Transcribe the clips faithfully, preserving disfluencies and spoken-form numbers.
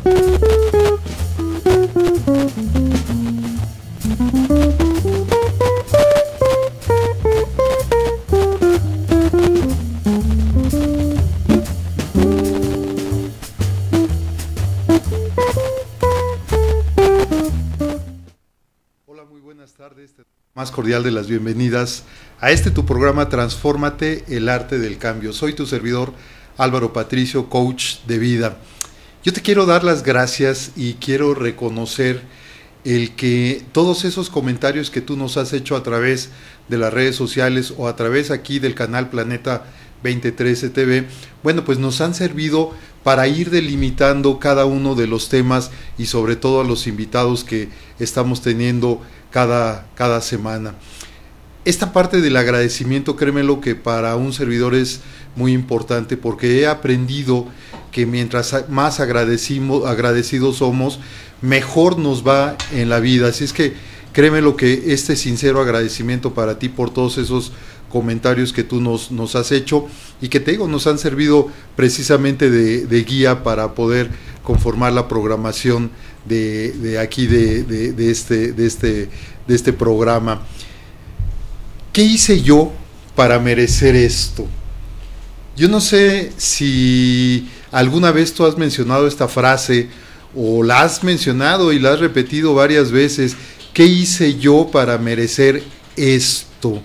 Más cordial de las bienvenidas a este tu programa Transfórmate, el arte del cambio. Soy tu servidor Álvaro Patricio, coach de vida. Yo te quiero dar las gracias y quiero reconocer el que todos esos comentarios que tú nos has hecho a través de las redes sociales o a través aquí del canal Planeta veinte trece T V, bueno, pues nos han servido para ir delimitando cada uno de los temas y sobre todo a los invitados que estamos teniendo cada, cada semana. Esta parte del agradecimiento, créemelo que para un servidor es muy importante, porque he aprendido que mientras más agradecimos, agradecidos somos, mejor nos va en la vida. Así es que créemelo que este sincero agradecimiento para ti por todos esos comentarios que tú nos, nos has hecho y que te digo, nos han servido precisamente de, de guía para poder conformar la programación de, de aquí de, de, de, este, de, este, de este programa. ¿Qué hice yo para merecer esto? Yo no sé si alguna vez tú has mencionado esta frase o la has mencionado y la has repetido varias veces. ¿Qué hice yo para merecer esto?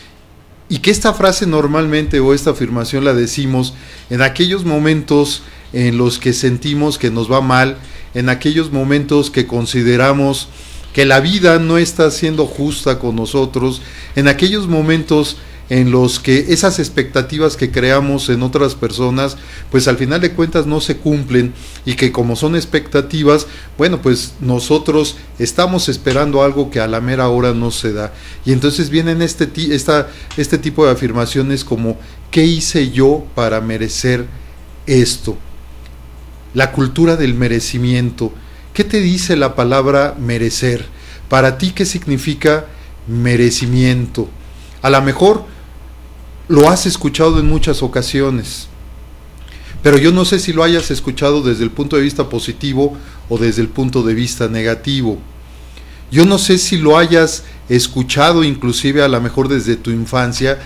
Y que esta frase normalmente o esta afirmación la decimos en aquellos momentos en los que sentimos que nos va mal, en aquellos momentos que consideramos que la vida no está siendo justa con nosotros, en aquellos momentos en los que esas expectativas que creamos en otras personas, pues al final de cuentas no se cumplen, y que como son expectativas, bueno, pues nosotros estamos esperando algo que a la mera hora no se da. Y entonces vienen este, esta, este tipo de afirmaciones como, ¿qué hice yo para merecer esto? La cultura del merecimiento. ¿Qué te dice la palabra merecer? Para ti, ¿qué significa merecimiento? A lo mejor lo has escuchado en muchas ocasiones, pero yo no sé si lo hayas escuchado desde el punto de vista positivo o desde el punto de vista negativo. Yo no sé si lo hayas escuchado inclusive a lo mejor desde tu infancia,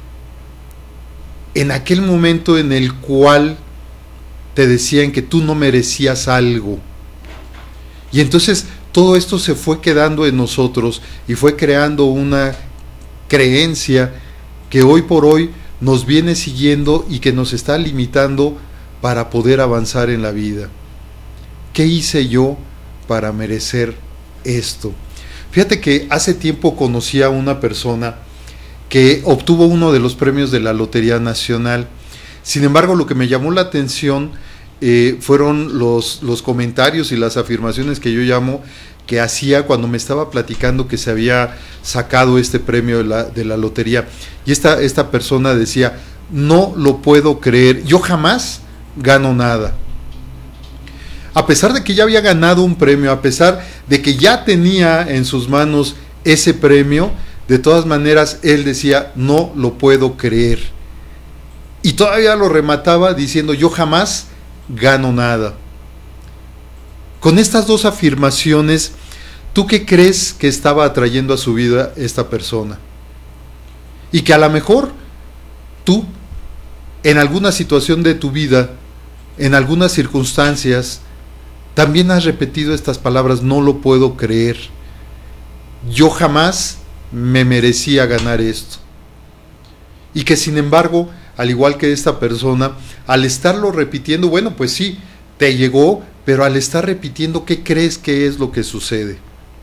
en aquel momento en el cual te decían que tú no merecías algo. Y entonces todo esto se fue quedando en nosotros y fue creando una creencia que hoy por hoy nos viene siguiendo y que nos está limitando para poder avanzar en la vida. ¿Qué hice yo para merecer esto? Fíjate que hace tiempo conocí a una persona que obtuvo uno de los premios de la Lotería Nacional. Sin embargo, lo que me llamó la atención eh, fueron los, los comentarios y las afirmaciones que yo llamo que hacía cuando me estaba platicando que se había sacado este premio de la, de la lotería. Y esta, esta persona decía, no lo puedo creer, yo jamás gano nada. A pesar de que ya había ganado un premio, a pesar de que ya tenía en sus manos ese premio, de todas maneras él decía, no lo puedo creer. Y todavía lo remataba diciendo, yo jamás gano nada. Con estas dos afirmaciones, ¿tú qué crees que estaba atrayendo a su vida esta persona? Y que a lo mejor tú, en alguna situación de tu vida, en algunas circunstancias, también has repetido estas palabras, no lo puedo creer. Yo jamás me merecía ganar esto. Y que sin embargo, al igual que esta persona, al estarlo repitiendo, bueno, pues sí, te llegó, pero al estar repitiendo, ¿qué crees que es lo que sucede?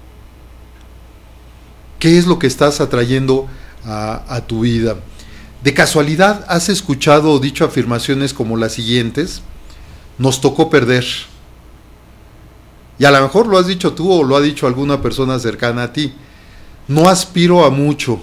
¿Qué es lo que estás atrayendo a, a tu vida? ¿De casualidad has escuchado o dicho afirmaciones como las siguientes? Nos tocó perder. Y a lo mejor lo has dicho tú o lo ha dicho alguna persona cercana a ti. No aspiro a mucho.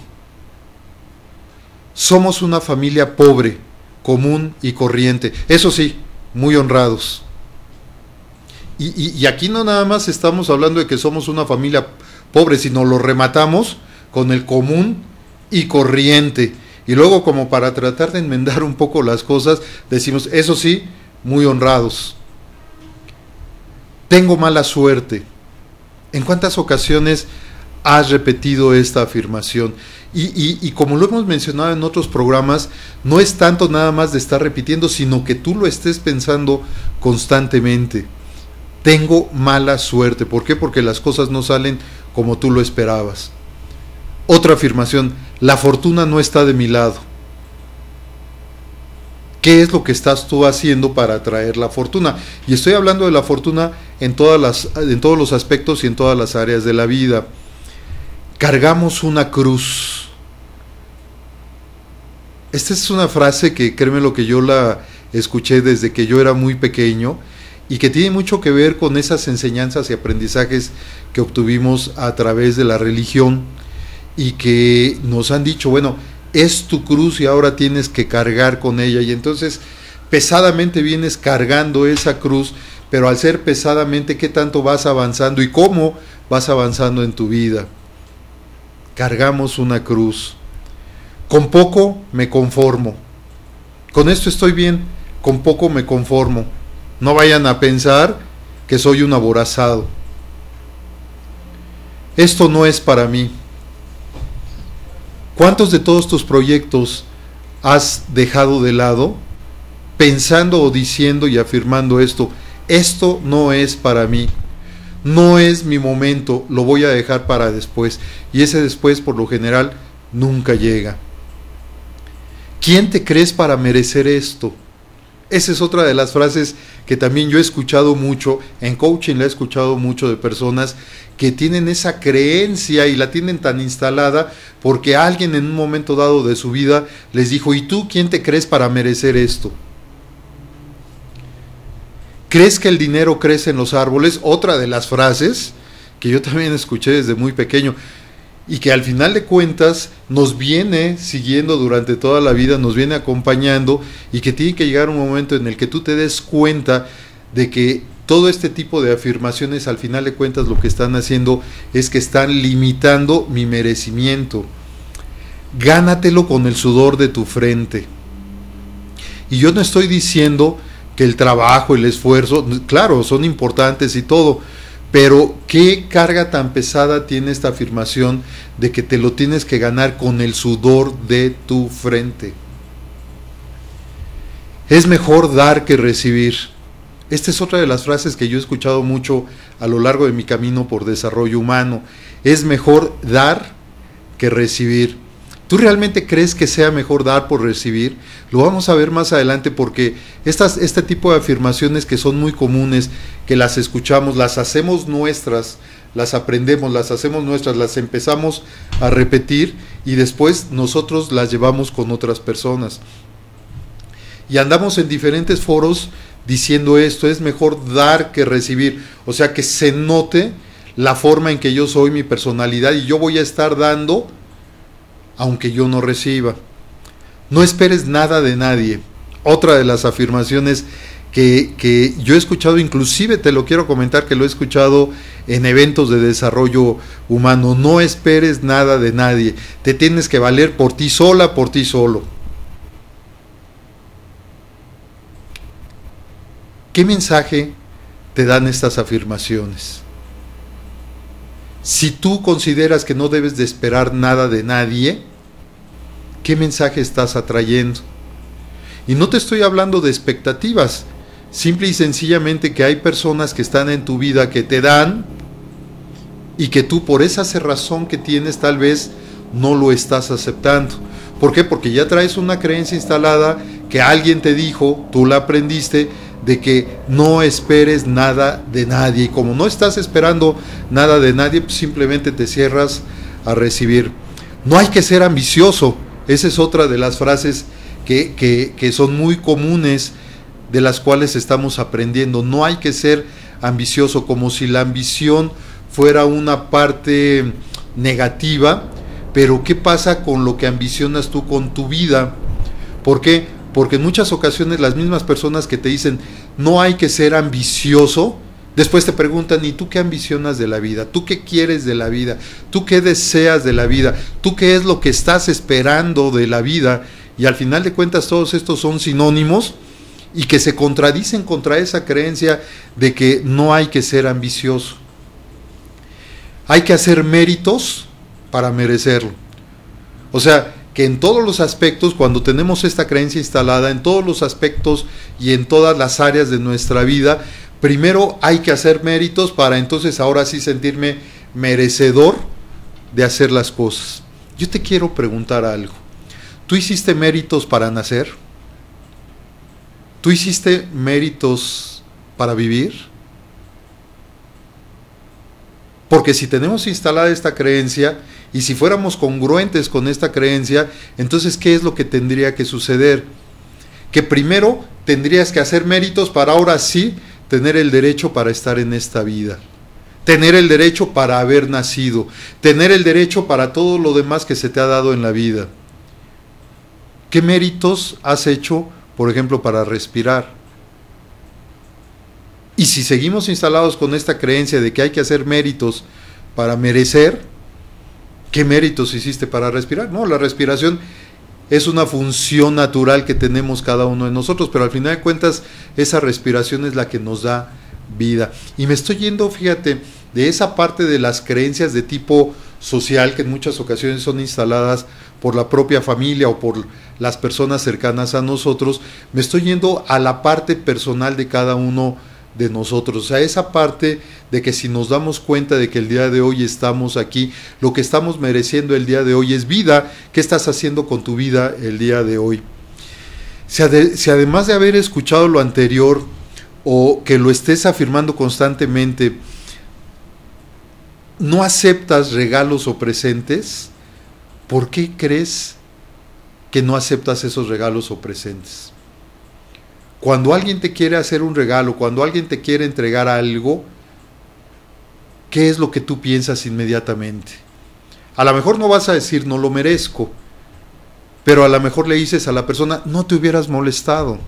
Somos una familia pobre, común y corriente. Eso sí, muy honrados. Y, y, y aquí no nada más estamos hablando de que somos una familia pobre, sino lo rematamos con el común y corriente. Y luego, como para tratar de enmendar un poco las cosas, decimos, eso sí, muy honrados. tengo mala suerte. ¿En cuántas ocasiones has repetido esta afirmación? Y, y, y como lo hemos mencionado en otros programas, no es tanto nada más de estar repitiendo, sino que tú lo estés pensando constantemente. Tengo mala suerte. ¿Por qué? Porque las cosas no salen como tú lo esperabas. Otra afirmación, la fortuna no está de mi lado. ¿Qué es lo que estás tú haciendo para atraer la fortuna? Y estoy hablando de la fortuna en todas las, en todos los aspectos y en todas las áreas de la vida. Cargamos una cruz. Esta es una frase que, créeme lo que yo la escuché desde que yo era muy pequeño y que tiene mucho que ver con esas enseñanzas y aprendizajes que obtuvimos a través de la religión y que nos han dicho, bueno, es tu cruz y ahora tienes que cargar con ella, y entonces pesadamente vienes cargando esa cruz, pero al ser pesadamente, ¿qué tanto vas avanzando y cómo vas avanzando en tu vida? Cargamos una cruz. Con poco me conformo. Con esto estoy bien, con poco me conformo. No vayan a pensar que soy un aborazado. Esto no es para mí. ¿Cuántos de todos tus proyectos has dejado de lado pensando o diciendo y afirmando esto? Esto no es para mí, no es mi momento, lo voy a dejar para después. Y ese después, por lo general, nunca llega. ¿Quién te crees para merecer esto? Esa es otra de las frases que también yo he escuchado mucho, en coaching la he escuchado mucho de personas que tienen esa creencia y la tienen tan instalada porque alguien en un momento dado de su vida les dijo, ¿y tú quién te crees para merecer esto? ¿Crees que el dinero crece en los árboles? Otra de las frases que yo también escuché desde muy pequeño y que al final de cuentas nos viene siguiendo durante toda la vida, nos viene acompañando y que tiene que llegar un momento en el que tú te des cuenta de que todo este tipo de afirmaciones al final de cuentas lo que están haciendo es que están limitando mi merecimiento. Gánatelo con el sudor de tu frente. Y yo no estoy diciendo que el trabajo, el esfuerzo, claro, son importantes y todo, pero ¿qué carga tan pesada tiene esta afirmación de que te lo tienes que ganar con el sudor de tu frente? Es mejor dar que recibir. Esta es otra de las frases que yo he escuchado mucho a lo largo de mi camino por desarrollo humano. Es mejor dar que recibir. ¿Tú realmente crees que sea mejor dar por recibir? Lo vamos a ver más adelante porque estas, este tipo de afirmaciones que son muy comunes, que las escuchamos, las hacemos nuestras, las aprendemos, las hacemos nuestras, las empezamos a repetir y después nosotros las llevamos con otras personas. Y andamos en diferentes foros diciendo esto, es mejor dar que recibir. O sea, que se note la forma en que yo soy, mi personalidad, y yo voy a estar dando aunque yo no reciba. No esperes nada de nadie. Otra de las afirmaciones que, que yo he escuchado, inclusive te lo quiero comentar que lo he escuchado en eventos de desarrollo humano. No esperes nada de nadie. Te tienes que valer por ti sola, por ti solo. ¿Qué mensaje te dan estas afirmaciones? Si tú consideras que no debes de esperar nada de nadie, ¿qué mensaje estás atrayendo? Y no te estoy hablando de expectativas, simple y sencillamente que hay personas que están en tu vida que te dan y que tú por esa cerrazón que tienes tal vez no lo estás aceptando. ¿Por qué? Porque ya traes una creencia instalada que alguien te dijo, tú la aprendiste, de que no esperes nada de nadie. Y como no estás esperando nada de nadie, pues simplemente te cierras a recibir. No hay que ser ambicioso. Esa es otra de las frases que, que, que son muy comunes, de las cuales estamos aprendiendo. No hay que ser ambicioso, como si la ambición fuera una parte negativa. Pero ¿qué pasa con lo que ambicionas tú con tu vida? ¿Por qué? Porque en muchas ocasiones las mismas personas que te dicen no hay que ser ambicioso, después te preguntan, ¿y tú qué ambicionas de la vida? ¿Tú qué quieres de la vida? ¿Tú qué deseas de la vida? ¿Tú qué es lo que estás esperando de la vida? Y al final de cuentas todos estos son sinónimos y que se contradicen contra esa creencia de que no hay que ser ambicioso. Hay que hacer méritos para merecerlo. O sea, que en todos los aspectos, cuando tenemos esta creencia instalada, en todos los aspectos y en todas las áreas de nuestra vida, primero hay que hacer méritos para entonces ahora sí sentirme merecedor de hacer las cosas. Yo te quiero preguntar algo. ¿Tú hiciste méritos para nacer? ¿Tú hiciste méritos para vivir? Porque si tenemos instalada esta creencia, y si fuéramos congruentes con esta creencia, entonces ¿qué es lo que tendría que suceder? Que primero tendrías que hacer méritos para ahora sí tener el derecho para estar en esta vida, tener el derecho para haber nacido, tener el derecho para todo lo demás que se te ha dado en la vida. ¿Qué méritos has hecho, por ejemplo, para respirar? Y si seguimos instalados con esta creencia de que hay que hacer méritos para merecer, ¿qué méritos hiciste para respirar? No, la respiración es una función natural que tenemos cada uno de nosotros, pero al final de cuentas esa respiración es la que nos da vida. Y me estoy yendo, fíjate, de esa parte de las creencias de tipo social que en muchas ocasiones son instaladas por la propia familia o por las personas cercanas a nosotros, me estoy yendo a la parte personal de cada uno de nosotros, o sea, esa parte de que si nos damos cuenta de que el día de hoy estamos aquí, lo que estamos mereciendo el día de hoy es vida. ¿Qué estás haciendo con tu vida el día de hoy? Si, ade- si además de haber escuchado lo anterior o que lo estés afirmando constantemente, no aceptas regalos o presentes, ¿por qué crees que no aceptas esos regalos o presentes? Cuando alguien te quiere hacer un regalo, cuando alguien te quiere entregar algo, ¿qué es lo que tú piensas inmediatamente? A lo mejor no vas a decir no lo merezco, pero a lo mejor le dices a la persona, no te hubieras molestado.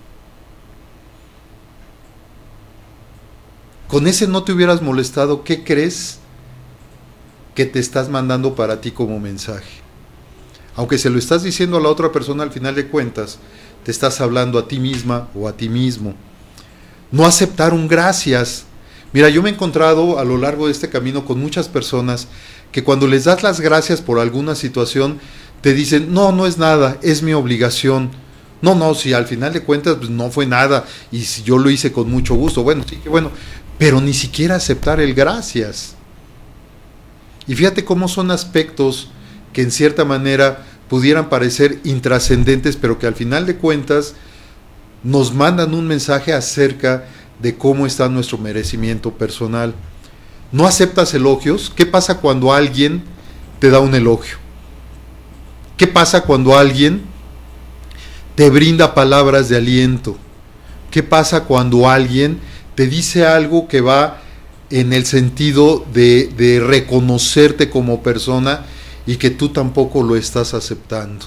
Con ese no te hubieras molestado, ¿qué crees que te estás mandando para ti como mensaje? Aunque se lo estás diciendo a la otra persona, al final de cuentas, te estás hablando a ti misma o a ti mismo. No aceptar un gracias. Mira, yo me he encontrado a lo largo de este camino con muchas personas que cuando les das las gracias por alguna situación, te dicen, no, no es nada, es mi obligación. No, no, si al final de cuentas pues, no fue nada y si yo lo hice con mucho gusto, bueno, sí que bueno, pero ni siquiera aceptar el gracias. Y fíjate cómo son aspectos que en cierta manera pudieran parecer intrascendentes, pero que al final de cuentas nos mandan un mensaje acerca de cómo está nuestro merecimiento personal. ¿No aceptas elogios? ¿Qué pasa cuando alguien te da un elogio? ¿Qué pasa cuando alguien te brinda palabras de aliento? ¿Qué pasa cuando alguien te dice algo que va en el sentido de, de reconocerte como persona y que tú tampoco lo estás aceptando?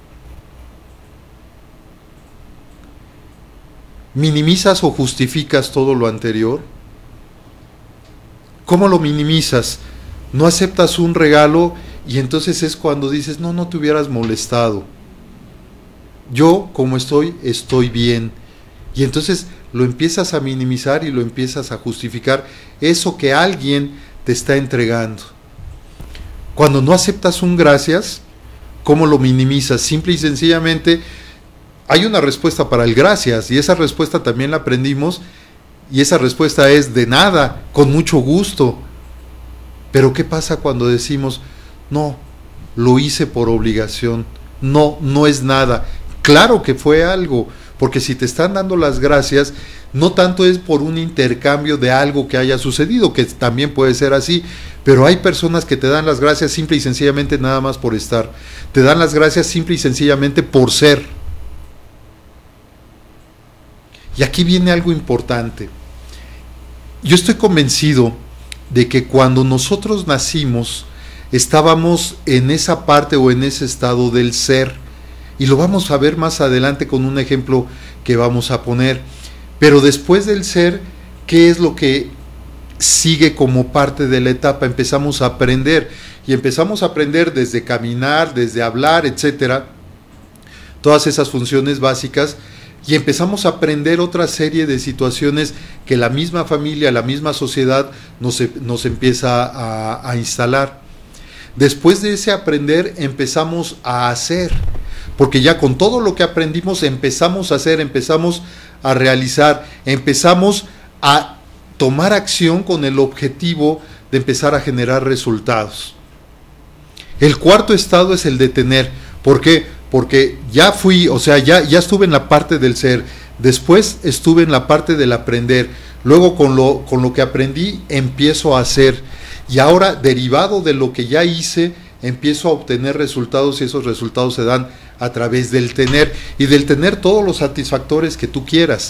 ¿Minimizas o justificas todo lo anterior? ¿Cómo lo minimizas? No aceptas un regalo y entonces es cuando dices, no, no te hubieras molestado. Yo, como estoy, estoy bien. Y entonces lo empiezas a minimizar y lo empiezas a justificar eso que alguien te está entregando. Cuando no aceptas un gracias, ¿cómo lo minimizas? Simple y sencillamente hay una respuesta para el gracias y esa respuesta también la aprendimos y esa respuesta es de nada, con mucho gusto. Pero ¿qué pasa cuando decimos, no, lo hice por obligación, no, no es nada? Claro que fue algo, porque si te están dando las gracias, no tanto es por un intercambio de algo que haya sucedido, que también puede ser así, pero hay personas que te dan las gracias simple y sencillamente nada más por estar, te dan las gracias simple y sencillamente por ser. Y aquí viene algo importante. Yo estoy convencido de que cuando nosotros nacimos, estábamos en esa parte o en ese estado del ser, y lo vamos a ver más adelante con un ejemplo que vamos a poner. Pero después del ser, ¿qué es lo que sigue como parte de la etapa? Empezamos a aprender, y empezamos a aprender desde caminar, desde hablar, etcétera, todas esas funciones básicas, y empezamos a aprender otra serie de situaciones que la misma familia, la misma sociedad nos, nos empieza a, a instalar. Después de ese aprender empezamos a hacer, porque ya con todo lo que aprendimos empezamos a hacer, empezamos a realizar, empezamos a tomar acción con el objetivo de empezar a generar resultados. El cuarto estado es el de tener. ¿Por qué? Porque ya fui, o sea, ya, ya estuve en la parte del ser, después estuve en la parte del aprender, luego con lo, con lo que aprendí empiezo a hacer, y ahora derivado de lo que ya hice, empiezo a obtener resultados, y esos resultados se dan a través del tener, y del tener todos los satisfactores que tú quieras.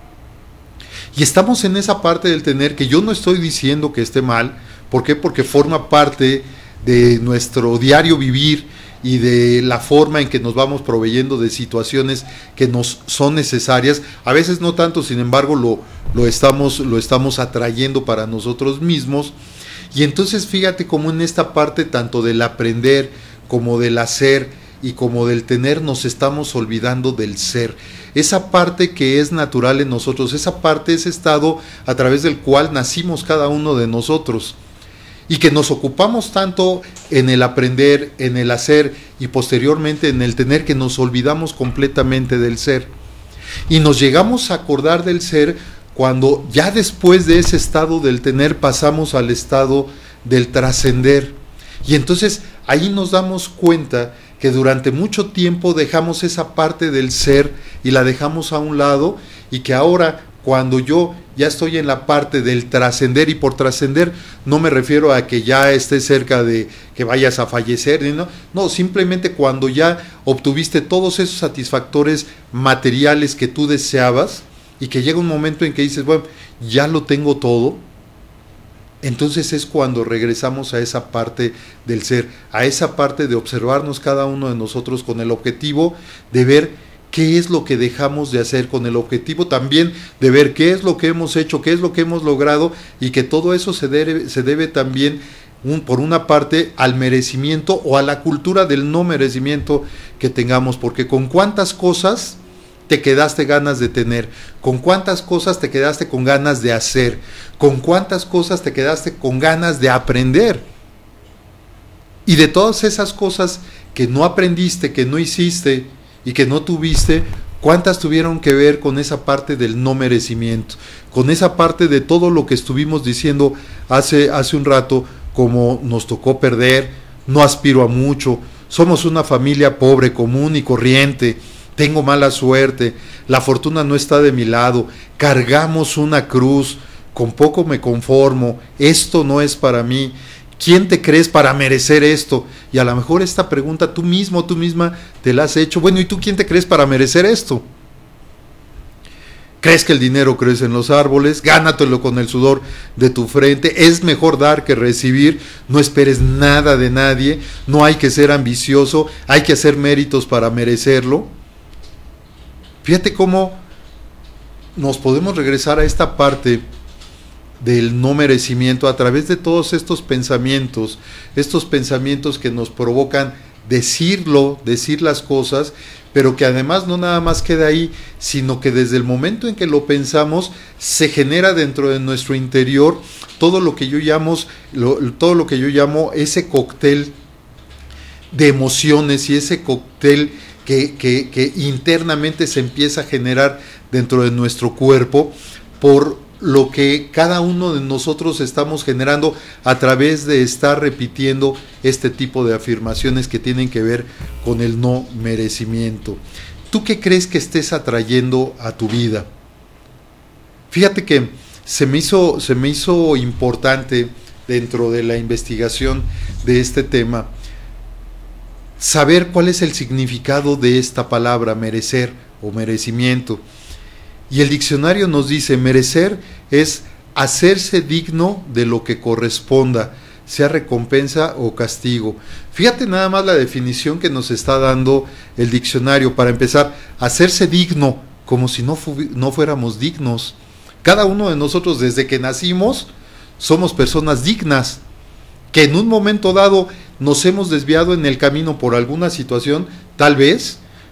Y estamos en esa parte del tener que yo no estoy diciendo que esté mal. ¿Por qué? Porque forma parte de nuestro diario vivir y de la forma en que nos vamos proveyendo de situaciones que nos son necesarias. A veces no tanto, sin embargo, lo, lo, estamos, lo estamos atrayendo para nosotros mismos. Y entonces fíjate cómo en esta parte tanto del aprender como del hacer y como del tener nos estamos olvidando del ser. Esa parte que es natural en nosotros, esa parte, ese estado a través del cual nacimos cada uno de nosotros. Y que nos ocupamos tanto en el aprender, en el hacer y posteriormente en el tener, que nos olvidamos completamente del ser. Y nos llegamos a acordar del ser cuando ya después de ese estado del tener pasamos al estado del trascender. Y entonces ahí nos damos cuenta que durante mucho tiempo dejamos esa parte del ser y la dejamos a un lado, y que ahora cuando yo ya estoy en la parte del trascender, y por trascender no me refiero a que ya estés cerca de que vayas a fallecer, ¿no? No, simplemente cuando ya obtuviste todos esos satisfactores materiales que tú deseabas, y que llega un momento en que dices, bueno, ya lo tengo todo, entonces es cuando regresamos a esa parte del ser, a esa parte de observarnos cada uno de nosotros con el objetivo de ver qué es lo que dejamos de hacer, con el objetivo también de ver qué es lo que hemos hecho, qué es lo que hemos logrado, y que todo eso se debe, se debe también, un, por una parte, al merecimiento o a la cultura del no merecimiento que tengamos, porque con cuántas cosas te quedaste ganas de tener, con cuántas cosas te quedaste con ganas de hacer, con cuántas cosas te quedaste con ganas de aprender. Y de todas esas cosas que no aprendiste, que no hiciste y que no tuviste, ¿cuántas tuvieron que ver con esa parte del no merecimiento? Con esa parte de todo lo que estuvimos diciendo hace, hace un rato, como nos tocó perder, no aspiro a mucho, somos una familia pobre, común y corriente, tengo mala suerte, la fortuna no está de mi lado, cargamos una cruz, con poco me conformo, esto no es para mí. ¿Quién te crees para merecer esto? Y a lo mejor esta pregunta tú mismo, tú misma te la has hecho. Bueno, ¿y tú quién te crees para merecer esto? ¿Crees que el dinero crece en los árboles? Gánatelo con el sudor de tu frente. Es mejor dar que recibir. No esperes nada de nadie. No hay que ser ambicioso. Hay que hacer méritos para merecerlo. Fíjate cómo nos podemos regresar a esta parte del no merecimiento a través de todos estos pensamientos, estos pensamientos que nos provocan decirlo, decir las cosas, pero que además no nada más queda ahí, sino que desde el momento en que lo pensamos se genera dentro de nuestro interior todo lo que yo llamo, lo, todo lo que yo llamo ese cóctel de emociones, y ese cóctel que, que, que internamente se empieza a generar dentro de nuestro cuerpo por lo que cada uno de nosotros estamos generando a través de estar repitiendo este tipo de afirmaciones que tienen que ver con el no merecimiento. ¿Tú qué crees que estés atrayendo a tu vida? Fíjate que se me hizo, se me hizo importante dentro de la investigación de este tema saber cuál es el significado de esta palabra merecer o merecimiento. Y el diccionario nos dice, merecer es hacerse digno de lo que corresponda, sea recompensa o castigo. Fíjate nada más la definición que nos está dando el diccionario. Para empezar, hacerse digno, como si no, fu- no fuéramos dignos. Cada uno de nosotros desde que nacimos somos personas dignas, que en un momento dado nos hemos desviado en el camino por alguna situación, tal vez,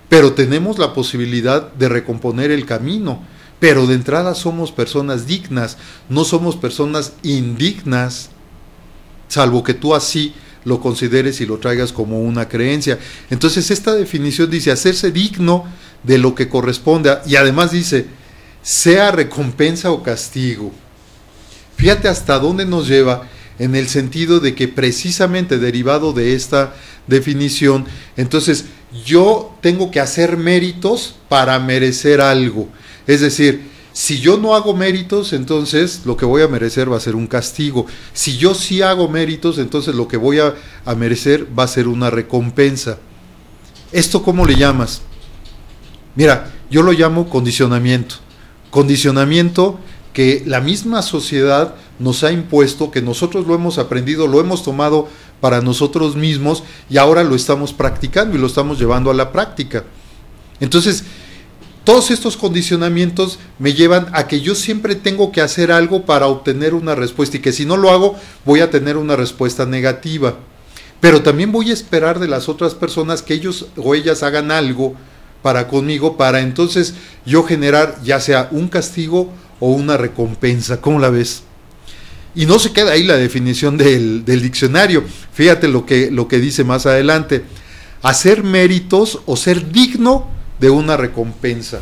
pero tenemos la posibilidad de recomponer el camino. Pero de entrada somos personas dignas, no somos personas indignas, salvo que tú así lo consideres y lo traigas como una creencia. Entonces esta definición dice hacerse digno de lo que corresponde, y además dice, sea recompensa o castigo. Fíjate hasta dónde nos lleva, en el sentido de que precisamente derivado de esta definición, entonces yo tengo que hacer méritos para merecer algo. Es decir, si yo no hago méritos, entonces lo que voy a merecer va a ser un castigo. Si yo sí hago méritos, entonces lo que voy a, a merecer va a ser una recompensa. ¿Esto cómo le llamas? Mira, yo lo llamo condicionamiento. Condicionamiento que la misma sociedad nos ha impuesto, que nosotros lo hemos aprendido, lo hemos tomado para nosotros mismos y ahora lo estamos practicando y lo estamos llevando a la práctica. Entonces, todos estos condicionamientos me llevan a que yo siempre tengo que hacer algo para obtener una respuesta, y que si no lo hago voy a tener una respuesta negativa. Pero también voy a esperar de las otras personas que ellos o ellas hagan algo para conmigo, para entonces yo generar ya sea un castigo o una recompensa. ¿Cómo la ves? Y no se queda ahí la definición del, del diccionario. Fíjate lo que, lo que dice más adelante: hacer méritos o ser digno de una recompensa.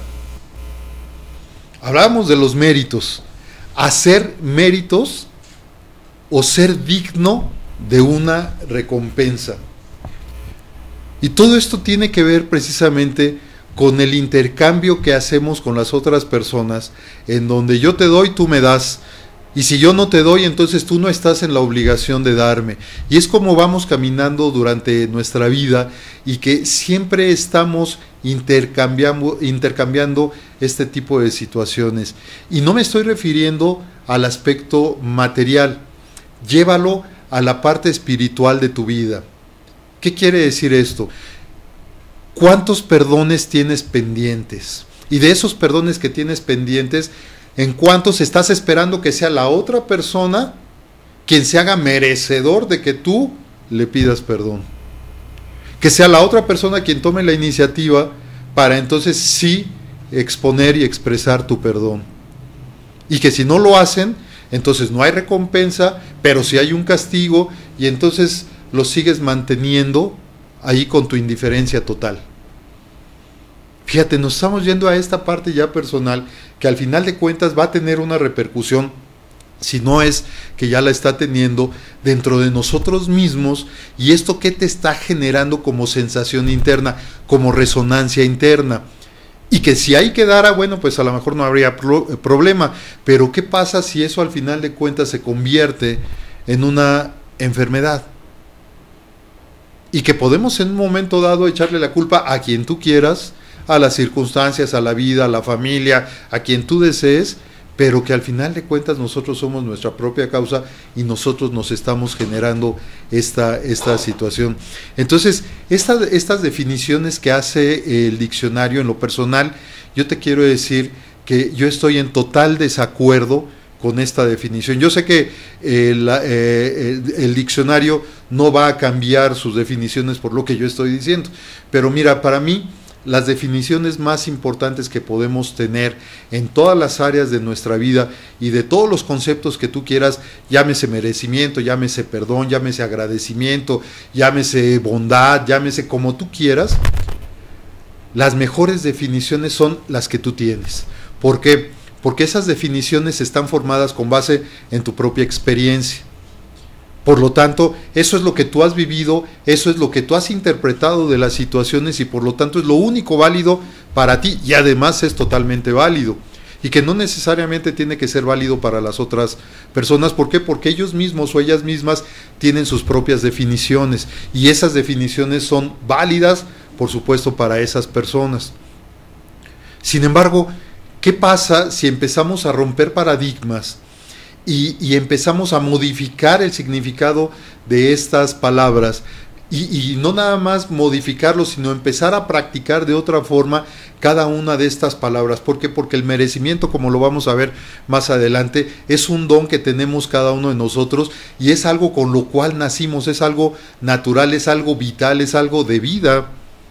Hablábamos de los méritos. Hacer méritos o ser digno de una recompensa. Y todo esto tiene que ver precisamente con el intercambio que hacemos con las otras personas, en donde yo te doy, tú me das, y si yo no te doy, entonces tú no estás en la obligación de darme. Y es como vamos caminando durante nuestra vida, y que siempre estamos intercambiando, intercambiando este tipo de situaciones. Y no me estoy refiriendo al aspecto material, llévalo a la parte espiritual de tu vida. ¿Qué quiere decir esto? ¿Cuántos perdones tienes pendientes? Y de esos perdones que tienes pendientes, ¿en cuántos estás esperando que sea la otra persona quien se haga merecedor de que tú le pidas perdón? Que sea la otra persona quien tome la iniciativa para entonces sí exponer y expresar tu perdón. Y que si no lo hacen, entonces no hay recompensa, pero sí hay un castigo, y entonces lo sigues manteniendo ahí con tu indiferencia total. Fíjate, nos estamos yendo a esta parte ya personal, que al final de cuentas va a tener una repercusión, si no es que ya la está teniendo, dentro de nosotros mismos. Y esto, ¿qué te está generando como sensación interna, como resonancia interna? Y que si ahí quedara, bueno, pues a lo mejor no habría pro- problema, pero ¿qué pasa si eso al final de cuentas se convierte en una enfermedad? Y que podemos en un momento dado echarle la culpa a quien tú quieras, a las circunstancias, a la vida, a la familia, a quien tú desees, pero que al final de cuentas nosotros somos nuestra propia causa y nosotros nos estamos generando esta, esta situación. Entonces, esta, estas definiciones que hace el diccionario, en lo personal, yo te quiero decir que yo estoy en total desacuerdo con esta definición. Yo sé que el, eh, el, el diccionario no va a cambiar sus definiciones por lo que yo estoy diciendo, pero mira, para mí las definiciones más importantes que podemos tener en todas las áreas de nuestra vida y de todos los conceptos que tú quieras, llámese merecimiento, llámese perdón, llámese agradecimiento, llámese bondad, llámese como tú quieras, las mejores definiciones son las que tú tienes. ¿Por qué? Porque esas definiciones están formadas con base en tu propia experiencia. Por lo tanto, eso es lo que tú has vivido, eso es lo que tú has interpretado de las situaciones, y por lo tanto es lo único válido para ti, y además es totalmente válido. Y que no necesariamente tiene que ser válido para las otras personas. ¿Por qué? Porque ellos mismos o ellas mismas tienen sus propias definiciones, y esas definiciones son válidas, por supuesto, para esas personas. Sin embargo, ¿qué pasa si empezamos a romper paradigmas y, y empezamos a modificar el significado de estas palabras? Y, y no nada más modificarlo, sino empezar a practicar de otra forma cada una de estas palabras. ¿Por qué? Porque el merecimiento, como lo vamos a ver más adelante, es un don que tenemos cada uno de nosotros, y es algo con lo cual nacimos, es algo natural, es algo vital, es algo de vida.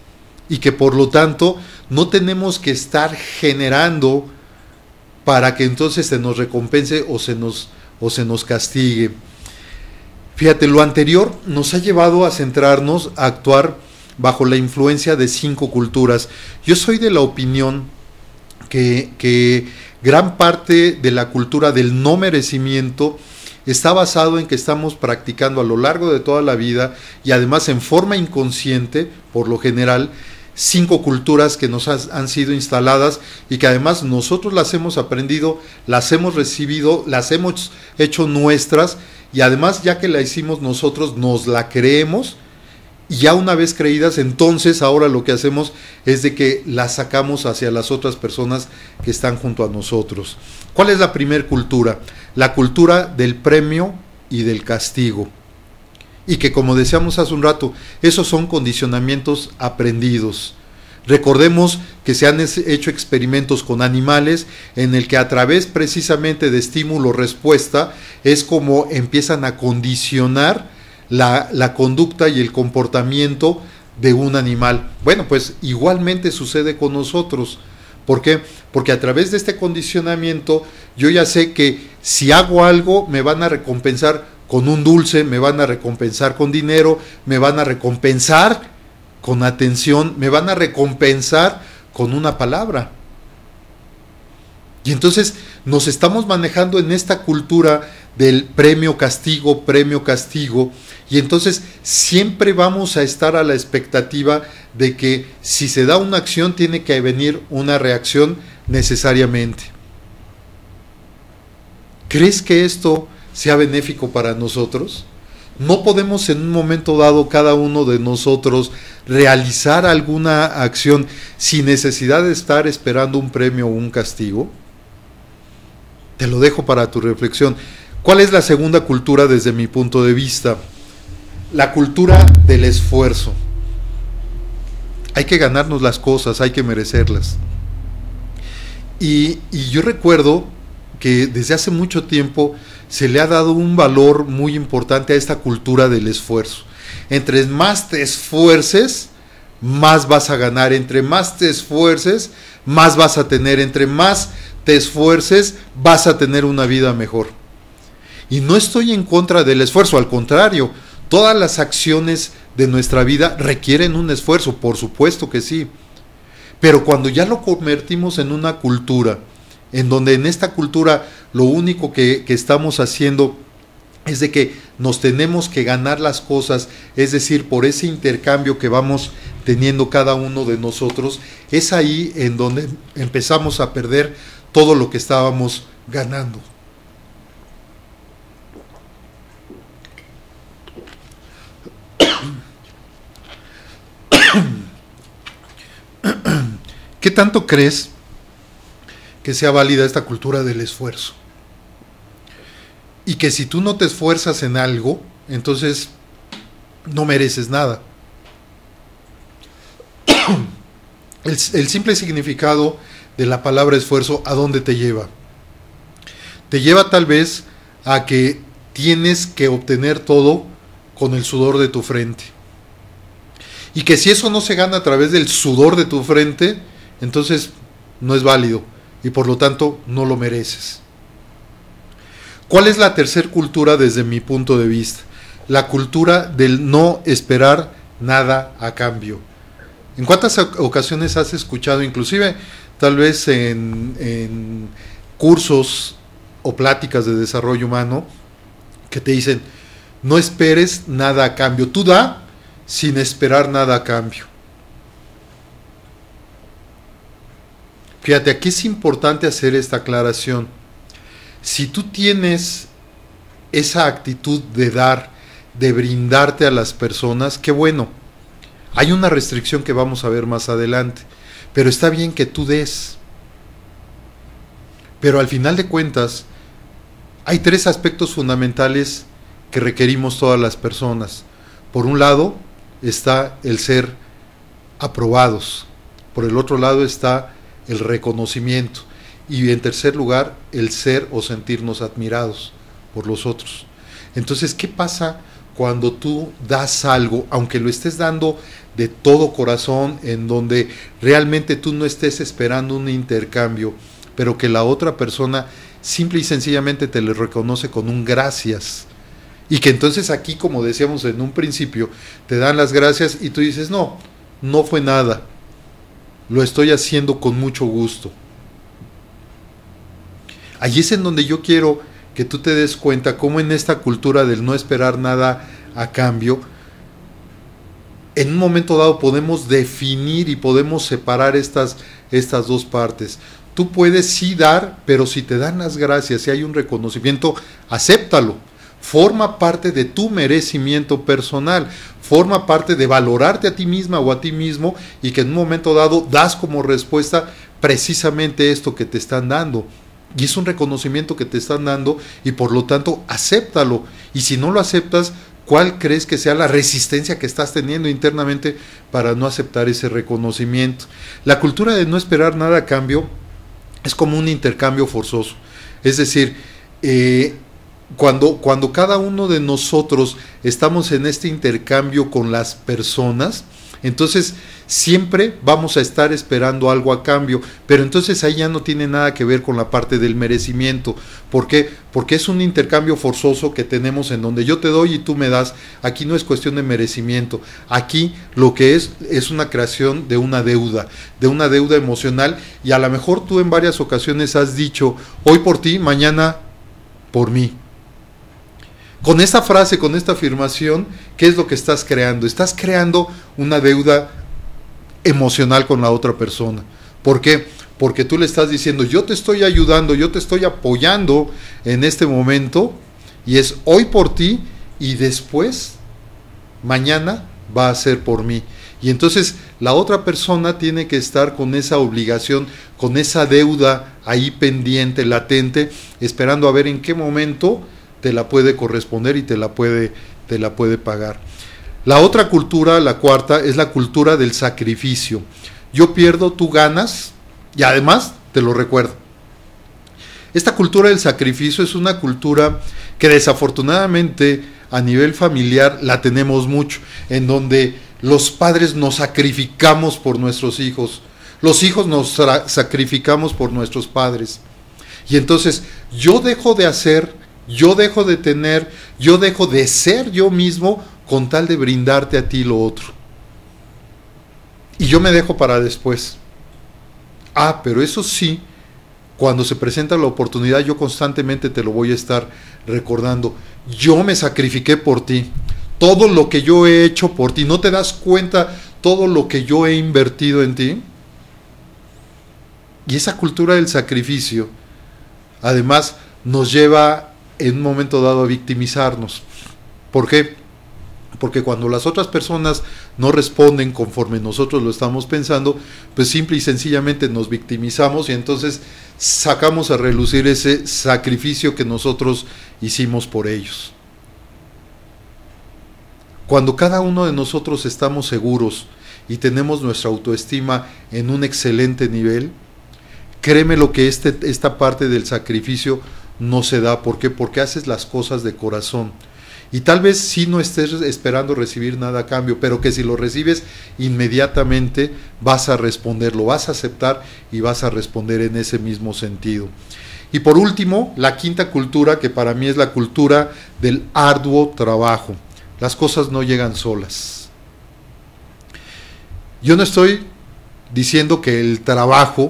y que por lo tanto no tenemos que estar generando para que entonces se nos recompense o se nos, o se nos castigue. Fíjate, lo anterior nos ha llevado a centrarnos, a actuar bajo la influencia de cinco culturas. Yo soy de la opinión que, que gran parte de la cultura del no merecimiento está basado en que estamos practicando a lo largo de toda la vida y además en forma inconsciente, por lo general, cinco culturas que nos has, han sido instaladas y que además nosotros las hemos aprendido, las hemos recibido, las hemos hecho nuestras y además ya que la hicimos nosotros nos la creemos y ya una vez creídas entonces ahora lo que hacemos es de que las sacamos hacia las otras personas que están junto a nosotros. ¿Cuál es la primer cultura? La cultura del premio y del castigo. Y que como decíamos hace un rato, esos son condicionamientos aprendidos. Recordemos que se han hecho experimentos con animales en el que a través precisamente de estímulo-respuesta es como empiezan a condicionar la, la conducta y el comportamiento de un animal. Bueno, pues igualmente sucede con nosotros. ¿Por qué? Porque a través de este condicionamiento yo ya sé que si hago algo me van a recompensar con un dulce, me van a recompensar con dinero, me van a recompensar con atención, me van a recompensar con una palabra. Y entonces nos estamos manejando en esta cultura del premio, castigo, premio, castigo, y entonces siempre vamos a estar a la expectativa de que si se da una acción tiene que venir una reacción necesariamente. ¿Crees que esto sea benéfico para nosotros? ¿No podemos en un momento dado cada uno de nosotros realizar alguna acción sin necesidad de estar esperando un premio o un castigo? Te lo dejo para tu reflexión. ¿Cuál es la segunda cultura desde mi punto de vista? La cultura del esfuerzo. Hay que ganarnos las cosas, hay que merecerlas. Y, y yo recuerdo que desde hace mucho tiempo se le ha dado un valor muy importante a esta cultura del esfuerzo. Entre más te esfuerces, más vas a ganar. Entre más te esfuerces, más vas a tener. Entre más te esfuerces, vas a tener una vida mejor. Y no estoy en contra del esfuerzo, al contrario, todas las acciones de nuestra vida requieren un esfuerzo, por supuesto que sí. Pero cuando ya lo convertimos en una cultura, en donde en esta cultura lo único que, que estamos haciendo es de que nos tenemos que ganar las cosas, es decir, por ese intercambio que vamos teniendo cada uno de nosotros, es ahí en donde empezamos a perder todo lo que estábamos ganando. ¿Qué tanto crees que sea válida esta cultura del esfuerzo? Y que si tú no te esfuerzas en algo, entonces no mereces nada. El, el simple significado de la palabra esfuerzo, ¿a dónde te lleva? Te lleva tal vez a que tienes que obtener todo con el sudor de tu frente. Y que si eso no se gana a través del sudor de tu frente, entonces no es válido y por lo tanto no lo mereces. ¿Cuál es la tercer cultura desde mi punto de vista? La cultura del no esperar nada a cambio. ¿En cuántas ocasiones has escuchado, inclusive tal vez en, en cursos o pláticas de desarrollo humano, que te dicen, no esperes nada a cambio, tú da sin esperar nada a cambio? Fíjate, aquí es importante hacer esta aclaración. Si tú tienes esa actitud de dar, de brindarte a las personas, qué bueno. Hay una restricción que vamos a ver más adelante, pero está bien que tú des. Pero al final de cuentas, hay tres aspectos fundamentales que requerimos todas las personas. Por un lado está el ser aprobados, por el otro lado está el reconocimiento y en tercer lugar el ser o sentirnos admirados por los otros. Entonces, ¿qué pasa cuando tú das algo, aunque lo estés dando de todo corazón, en donde realmente tú no estés esperando un intercambio, pero que la otra persona simple y sencillamente te le reconoce con un gracias. Y que entonces aquí, como decíamos en un principio, te dan las gracias y tú dices, no, no fue nada, lo estoy haciendo con mucho gusto. Allí es en donde yo quiero que tú te des cuenta cómo en esta cultura del no esperar nada a cambio, en un momento dado podemos definir y podemos separar estas, estas dos partes. Tú puedes sí dar, pero si te dan las gracias, si hay un reconocimiento, acéptalo. Forma parte de tu merecimiento personal, forma parte de valorarte a ti misma o a ti mismo, y que en un momento dado das como respuesta precisamente esto que te están dando. Y es un reconocimiento que te están dando y por lo tanto acéptalo. Y si no lo aceptas, ¿cuál crees que sea la resistencia que estás teniendo internamente para no aceptar ese reconocimiento? La cultura de no esperar nada a cambio es como un intercambio forzoso. Es decir, eh, cuando, cuando cada uno de nosotros estamos en este intercambio con las personas, entonces siempre vamos a estar esperando algo a cambio, pero entonces ahí ya no tiene nada que ver con la parte del merecimiento. ¿Por qué? Porque es un intercambio forzoso que tenemos en donde yo te doy y tú me das. Aquí no es cuestión de merecimiento, aquí lo que es es una creación de una deuda, de una deuda emocional, y a lo mejor tú en varias ocasiones has dicho, hoy por ti, mañana por mí. Con esta frase, con esta afirmación, ¿qué es lo que estás creando? Estás creando una deuda emocional con la otra persona. ¿Por qué? Porque tú le estás diciendo, yo te estoy ayudando, yo te estoy apoyando en este momento, y es hoy por ti, y después, mañana, va a ser por mí. Y entonces la otra persona tiene que estar con esa obligación, con esa deuda ahí pendiente, latente, esperando a ver en qué momento te la puede corresponder y te la puede, te la puede pagar. La otra cultura, la cuarta, es la cultura del sacrificio. Yo pierdo, tú ganas, y además te lo recuerdo. Esta cultura del sacrificio es una cultura que desafortunadamente a nivel familiar la tenemos mucho, en donde los padres nos sacrificamos por nuestros hijos, los hijos nos sacrificamos por nuestros padres. Y entonces yo dejo de hacer, yo dejo de tener, yo dejo de ser yo mismo con tal de brindarte a ti lo otro. Y yo me dejo para después. Ah, pero eso sí, cuando se presenta la oportunidad, yo constantemente te lo voy a estar recordando. Yo me sacrifiqué por ti. Todo lo que yo he hecho por ti. ¿No te das cuenta todo lo que yo he invertido en ti? Y esa cultura del sacrificio, además, nos lleva en un momento dado a victimizarnos. ¿Por qué? Porque cuando las otras personas no responden conforme nosotros lo estamos pensando, pues simple y sencillamente nos victimizamos y entonces sacamos a relucir ese sacrificio que nosotros hicimos por ellos. Cuando cada uno de nosotros estamos seguros y tenemos nuestra autoestima en un excelente nivel, créeme lo que este, esta parte del sacrificio no se da. ¿Por qué? Porque haces las cosas de corazón. Y tal vez sí no estés esperando recibir nada a cambio, pero que si lo recibes inmediatamente vas a responder, lo vas a aceptar y vas a responder en ese mismo sentido. Y por último, la quinta cultura, que para mí es la cultura del arduo trabajo. Las cosas no llegan solas. Yo no estoy diciendo que el trabajo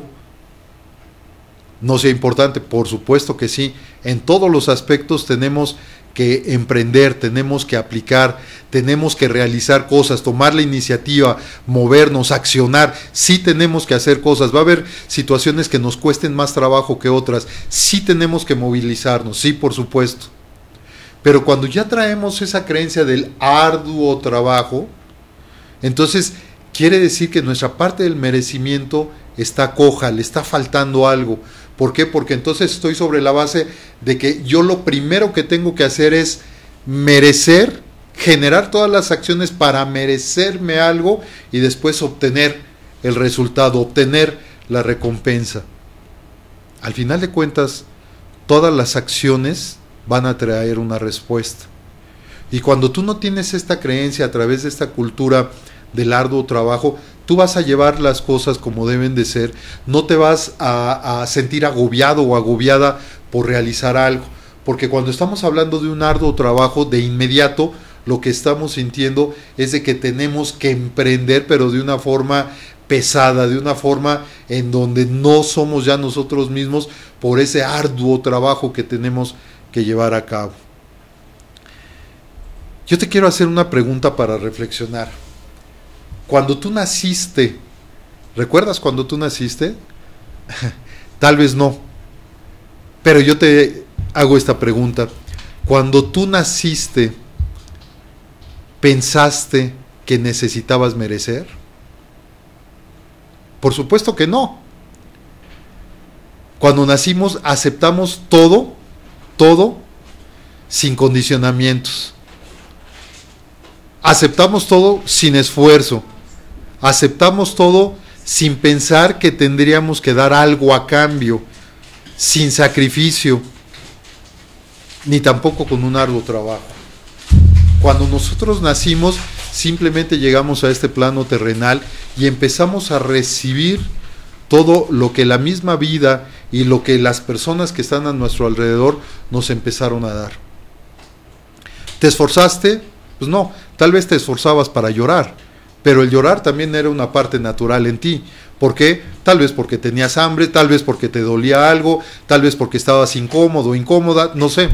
no sea importante, por supuesto que sí. En todos los aspectos tenemos que emprender, tenemos que aplicar, tenemos que realizar cosas, tomar la iniciativa, movernos, accionar. Sí tenemos que hacer cosas. Va a haber situaciones que nos cuesten más trabajo que otras. Sí tenemos que movilizarnos, sí, por supuesto. Pero cuando ya traemos esa creencia del arduo trabajo, entonces quiere decir que nuestra parte del merecimiento está coja, le está faltando algo. ¿Por qué? Porque entonces estoy sobre la base de que yo lo primero que tengo que hacer es merecer, generar todas las acciones para merecerme algo y después obtener el resultado, obtener la recompensa. Al final de cuentas, todas las acciones van a traer una respuesta. Y cuando tú no tienes esta creencia a través de esta cultura del arduo trabajo, tú vas a llevar las cosas como deben de ser, no te vas a, a sentir agobiado o agobiada por realizar algo, porque cuando estamos hablando de un arduo trabajo, de inmediato lo que estamos sintiendo es de que tenemos que emprender, pero de una forma pesada, de una forma en donde no somos ya nosotros mismos por ese arduo trabajo que tenemos que llevar a cabo. Yo te quiero hacer una pregunta para reflexionar. Cuando tú naciste, ¿recuerdas cuando tú naciste? Tal vez no, pero yo te hago esta pregunta. Cuando tú naciste, ¿pensaste que necesitabas merecer? Por supuesto que no. Cuando nacimos aceptamos todo, todo, sin condicionamientos. Aceptamos todo sin esfuerzo. Aceptamos todo sin pensar que tendríamos que dar algo a cambio, sin sacrificio, ni tampoco con un arduo trabajo. Cuando nosotros nacimos, simplemente llegamos a este plano terrenal y empezamos a recibir todo lo que la misma vida y lo que las personas que están a nuestro alrededor nos empezaron a dar. ¿Te esforzaste? Pues no, tal vez te esforzabas para llorar, pero el llorar también era una parte natural en ti. ¿Por qué? Tal vez porque tenías hambre, tal vez porque te dolía algo, tal vez porque estabas incómodo, incómoda, no sé.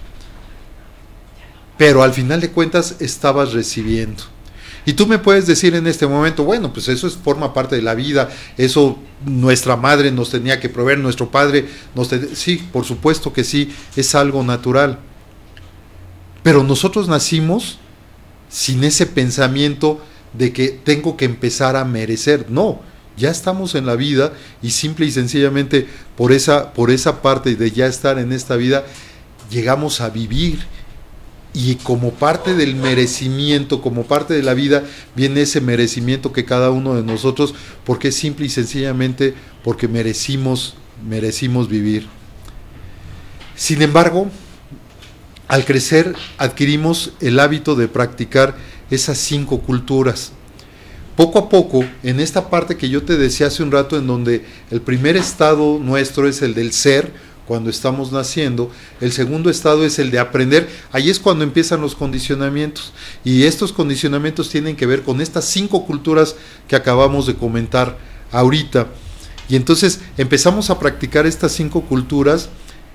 Pero al final de cuentas estabas recibiendo. Y tú me puedes decir en este momento, bueno, pues eso es, forma parte de la vida, eso nuestra madre nos tenía que proveer, nuestro padre nos tenía... Sí, por supuesto que sí, es algo natural. Pero nosotros nacimos sin ese pensamiento de que tengo que empezar a merecer. No, ya estamos en la vida y simple y sencillamente por esa, por esa parte de ya estar en esta vida, llegamos a vivir. Y como parte del merecimiento, como parte de la vida, viene ese merecimiento que cada uno de nosotros, porque es simple y sencillamente porque merecimos, merecimos vivir. Sin embargo, al crecer adquirimos el hábito de practicar esas cinco culturas. Poco a poco, en esta parte que yo te decía hace un rato, en donde el primer estado nuestro es el del ser, cuando estamos naciendo, el segundo estado es el de aprender, ahí es cuando empiezan los condicionamientos, y estos condicionamientos tienen que ver con estas cinco culturas que acabamos de comentar ahorita, y entonces empezamos a practicar estas cinco culturas,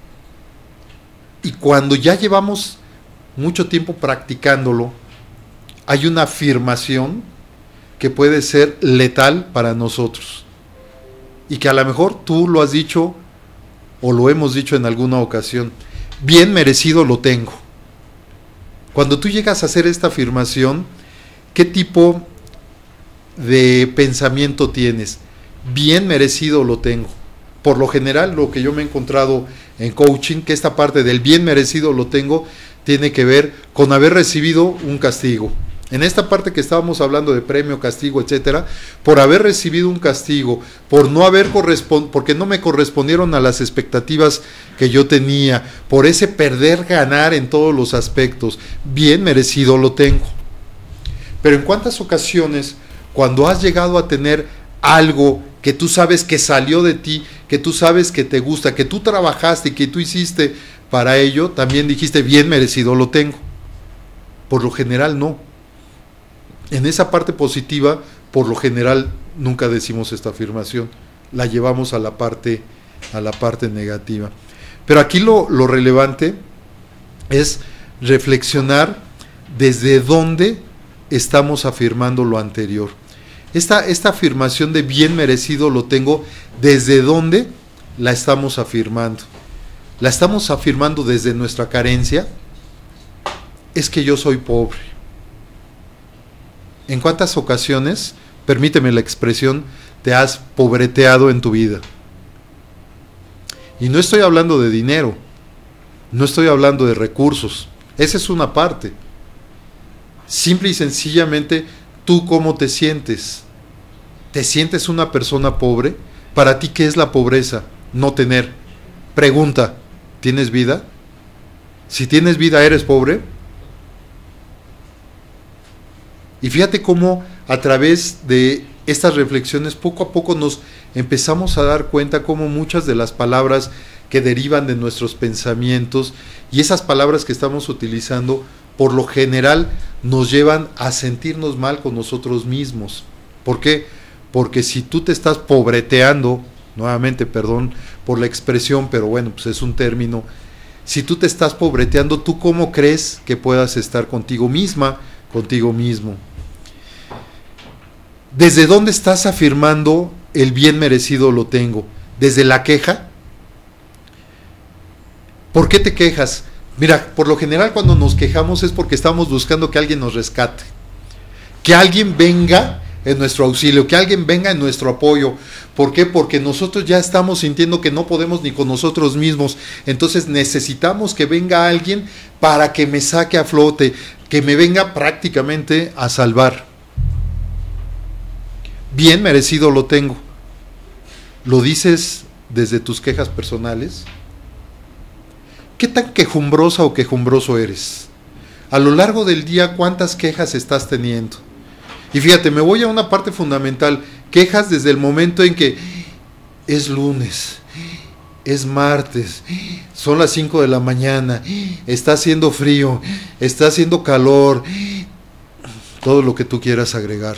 y cuando ya llevamos mucho tiempo practicándolo, hay una afirmación que puede ser letal para nosotros, y que a lo mejor tú lo has dicho o lo hemos dicho en alguna ocasión: bien merecido lo tengo. Cuando tú llegas a hacer esta afirmación, ¿qué tipo de pensamiento tienes? Bien merecido lo tengo. Por lo general, lo que yo me he encontrado en coaching, que esta parte del bien merecido lo tengo, tiene que ver con haber recibido un castigo. En esta parte que estábamos hablando de premio, castigo, etcétera, por haber recibido un castigo, por no haber correspond- porque no me correspondieron a las expectativas que yo tenía, por ese perder, ganar en todos los aspectos, bien merecido lo tengo. Pero en cuántas ocasiones, cuando has llegado a tener algo que tú sabes que salió de ti, que tú sabes que te gusta, que tú trabajaste y que tú hiciste para ello, también dijiste bien merecido lo tengo? Por lo general no. En esa parte positiva, por lo general, nunca decimos esta afirmación, la llevamos a la parte, a la parte negativa. Pero aquí lo, lo relevante es reflexionar desde dónde estamos afirmando lo anterior. Esta, esta afirmación de bien merecido lo tengo, ¿desde dónde la estamos afirmando? ¿La estamos afirmando desde nuestra carencia? Es que yo soy pobre. ¿En cuántas ocasiones, permíteme la expresión, te has pobreteado en tu vida? Y no estoy hablando de dinero, no estoy hablando de recursos, esa es una parte. Simple y sencillamente, ¿tú cómo te sientes? ¿Te sientes una persona pobre? ¿Para ti qué es la pobreza? No tener. Pregunta, ¿tienes vida? Si tienes vida, ¿eres pobre? Y fíjate cómo a través de estas reflexiones poco a poco nos empezamos a dar cuenta cómo muchas de las palabras que derivan de nuestros pensamientos y esas palabras que estamos utilizando por lo general nos llevan a sentirnos mal con nosotros mismos. ¿Por qué? Porque si tú te estás pobreteando, nuevamente perdón por la expresión, pero bueno, pues es un término, si tú te estás pobreteando, ¿tú cómo crees que puedas estar contigo misma, contigo mismo? ¿Desde dónde estás afirmando el bien merecido lo tengo? ¿Desde la queja? ¿Por qué te quejas? Mira, por lo general cuando nos quejamos es porque estamos buscando que alguien nos rescate, que alguien venga en nuestro auxilio, que alguien venga en nuestro apoyo. ¿Por qué? Porque nosotros ya estamos sintiendo que no podemos ni con nosotros mismos, entonces necesitamos que venga alguien para que me saque a flote, que me venga prácticamente a salvar. Bien merecido lo tengo. ¿Lo dices desde tus quejas personales? ¿Qué tan quejumbrosa o quejumbroso eres? A lo largo del día, ¿cuántas quejas estás teniendo? Y fíjate, me voy a una parte fundamental. Quejas desde el momento en que es lunes, es martes, son las cinco de la mañana, está haciendo frío, está haciendo calor, todo lo que tú quieras agregarle.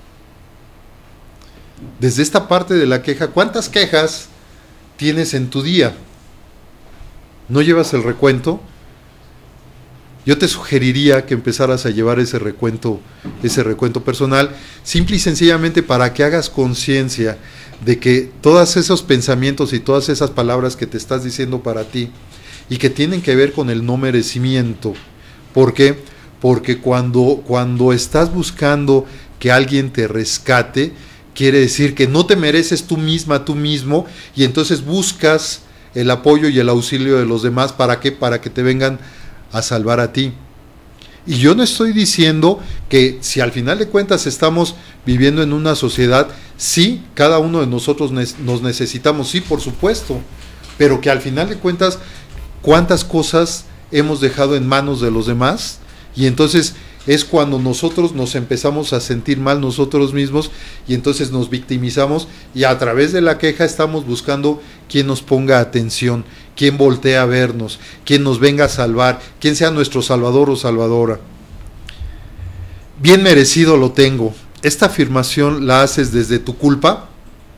Desde esta parte de la queja, ¿cuántas quejas tienes en tu día? ¿No llevas el recuento? Yo te sugeriría que empezaras a llevar ese recuento, ese recuento personal, simple y sencillamente para que hagas conciencia de que todos esos pensamientos y todas esas palabras que te estás diciendo para ti y que tienen que ver con el no merecimiento. ¿Por qué? Porque cuando, cuando estás buscando que alguien te rescate, quiere decir que no te mereces tú misma, tú mismo, y entonces buscas el apoyo y el auxilio de los demás. ¿Para qué? Para que te vengan a salvar a ti. Y yo no estoy diciendo que si al final de cuentas estamos viviendo en una sociedad, sí, cada uno de nosotros nos necesitamos, sí, por supuesto, pero que al final de cuentas, ¿cuántas cosas hemos dejado en manos de los demás? Y entonces es cuando nosotros nos empezamos a sentir mal nosotros mismos y entonces nos victimizamos y a través de la queja estamos buscando quien nos ponga atención, quien voltee a vernos, quien nos venga a salvar, quien sea nuestro salvador o salvadora. Bien merecido lo tengo. Esta afirmación la haces desde tu culpa.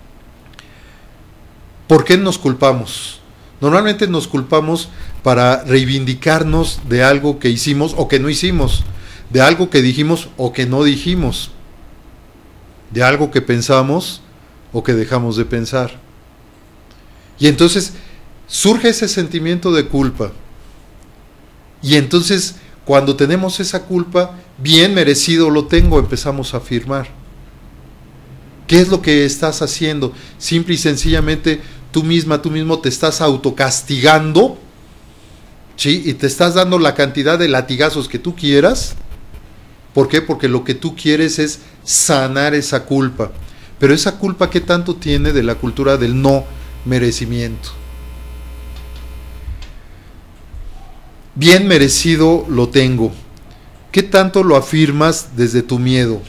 ¿Por qué nos culpamos? Normalmente nos culpamos para reivindicarnos de algo que hicimos o que no hicimos, de algo que dijimos o que no dijimos, de algo que pensamos o que dejamos de pensar. Y entonces surge ese sentimiento de culpa. Y entonces cuando tenemos esa culpa, bien merecido lo tengo, empezamos a afirmar. ¿Qué es lo que estás haciendo? Simple y sencillamente tú misma, tú mismo te estás autocastigando, ¿sí? Y te estás dando la cantidad de latigazos que tú quieras. ¿Por qué? Porque lo que tú quieres es sanar esa culpa. Pero esa culpa, ¿qué tanto tiene de la cultura del no merecimiento? Bien merecido lo tengo. ¿Qué tanto lo afirmas desde tu miedo?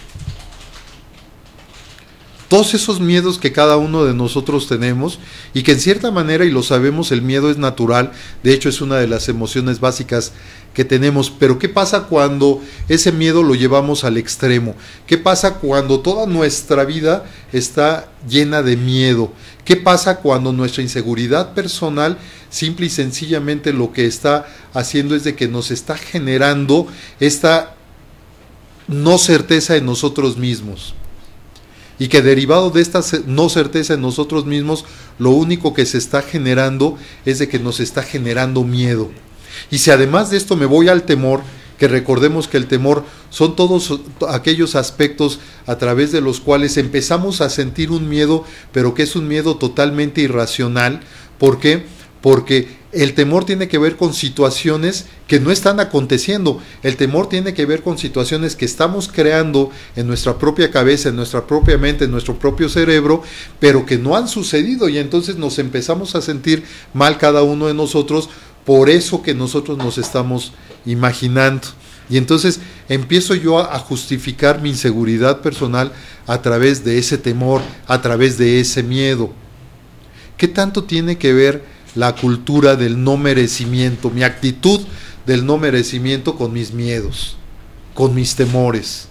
Todos esos miedos que cada uno de nosotros tenemos y que en cierta manera, y lo sabemos, el miedo es natural, de hecho es una de las emociones básicas que tenemos, pero ¿qué pasa cuando ese miedo lo llevamos al extremo? ¿Qué pasa cuando toda nuestra vida está llena de miedo? ¿Qué pasa cuando nuestra inseguridad personal simple y sencillamente lo que está haciendo es de que nos está generando esta no certeza en nosotros mismos? Y que derivado de esta no certeza en nosotros mismos, lo único que se está generando es de que nos está generando miedo. Y si además de esto me voy al temor, que recordemos que el temor son todos aquellos aspectos a través de los cuales empezamos a sentir un miedo, pero que es un miedo totalmente irracional. ¿Por qué? Porque el temor tiene que ver con situaciones que no están aconteciendo. El temor tiene que ver con situaciones que estamos creando en nuestra propia cabeza, en nuestra propia mente, en nuestro propio cerebro, pero que no han sucedido, y entonces nos empezamos a sentir mal cada uno de nosotros por eso que nosotros nos estamos imaginando. Y entonces empiezo yo a justificar mi inseguridad personal a través de ese temor, a través de ese miedo. ¿Qué tanto tiene que ver la cultura del no merecimiento, mi actitud del no merecimiento con mis miedos, con mis temores?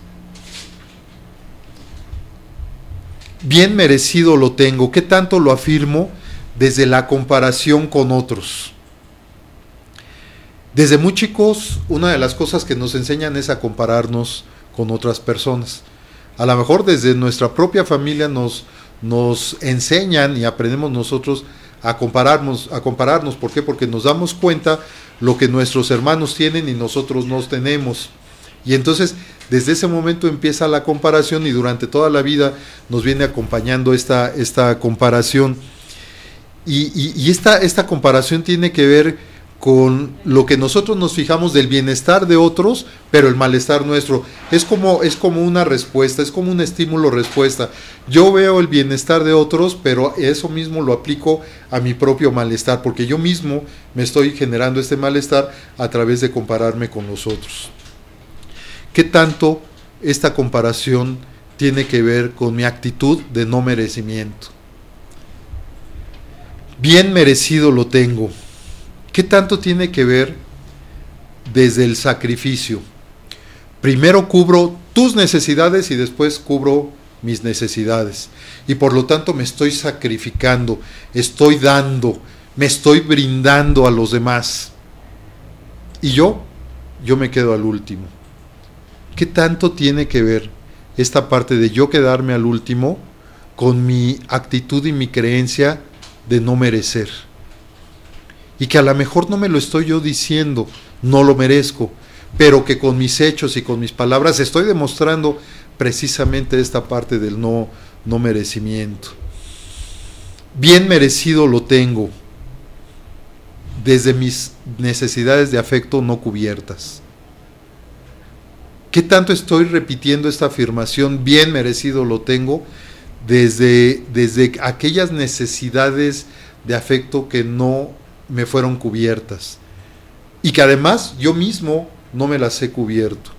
Bien merecido lo tengo. ¿Qué tanto lo afirmo desde la comparación con otros? Desde muy chicos, una de las cosas que nos enseñan es a compararnos con otras personas. A lo mejor desde nuestra propia familia nos, nos enseñan y aprendemos nosotros a compararnos, a compararnos. ¿Por qué? Porque nos damos cuenta lo que nuestros hermanos tienen y nosotros no tenemos. Y entonces, desde ese momento empieza la comparación y durante toda la vida nos viene acompañando esta, esta comparación. Y, y, y esta, esta comparación tiene que ver con lo que nosotros nos fijamos del bienestar de otros, pero el malestar nuestro. Es como, es como una respuesta, es como un estímulo-respuesta. Yo veo el bienestar de otros, pero eso mismo lo aplico a mi propio malestar, porque yo mismo me estoy generando este malestar a través de compararme con los otros. ¿Qué tanto esta comparación tiene que ver con mi actitud de no merecimiento? Bien merecido lo tengo. ¿Qué tanto tiene que ver desde el sacrificio? Primero cubro tus necesidades y después cubro mis necesidades. Y por lo tanto me estoy sacrificando, estoy dando, me estoy brindando a los demás. Y yo, yo me quedo al último. ¿Qué tanto tiene que ver esta parte de yo quedarme al último con mi actitud y mi creencia de no merecer? Y que a lo mejor no me lo estoy yo diciendo, no lo merezco, pero que con mis hechos y con mis palabras estoy demostrando precisamente esta parte del no, no merecimiento. Bien merecido lo tengo desde mis necesidades de afecto no cubiertas. ¿Qué tanto estoy repitiendo esta afirmación, bien merecido lo tengo, desde, desde aquellas necesidades de afecto que no me fueron cubiertas y que además yo mismo no me las he cubierto?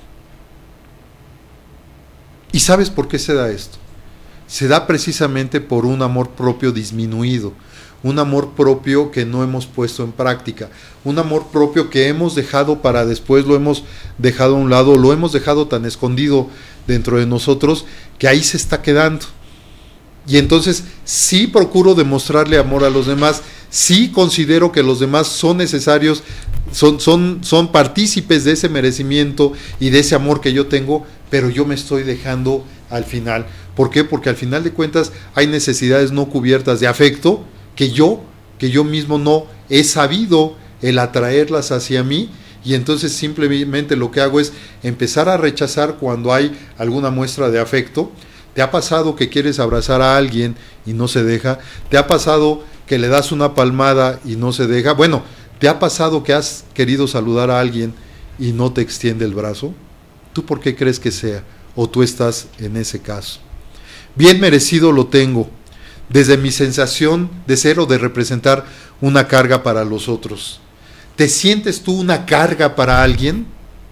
¿Y sabes por qué se da esto? Se da precisamente por un amor propio disminuido, un amor propio que no hemos puesto en práctica, un amor propio que hemos dejado para después, lo hemos dejado a un lado, lo hemos dejado tan escondido dentro de nosotros que ahí se está quedando. Y entonces sí procuro demostrarle amor a los demás, sí considero que los demás son necesarios, son, son, son partícipes de ese merecimiento y de ese amor que yo tengo, pero yo me estoy dejando al final. ¿Por qué? Porque al final de cuentas hay necesidades no cubiertas de afecto que yo, que yo mismo no he sabido el atraerlas hacia mí, y entonces simplemente lo que hago es empezar a rechazar cuando hay alguna muestra de afecto. ¿Te ha pasado que quieres abrazar a alguien y no se deja? ¿Te ha pasado que le das una palmada y no se deja? Bueno, ¿te ha pasado que has querido saludar a alguien y no te extiende el brazo? ¿Tú por qué crees que sea? ¿O tú estás en ese caso? Bien merecido lo tengo, desde mi sensación de ser o de representar una carga para los otros. ¿Te sientes tú una carga para alguien?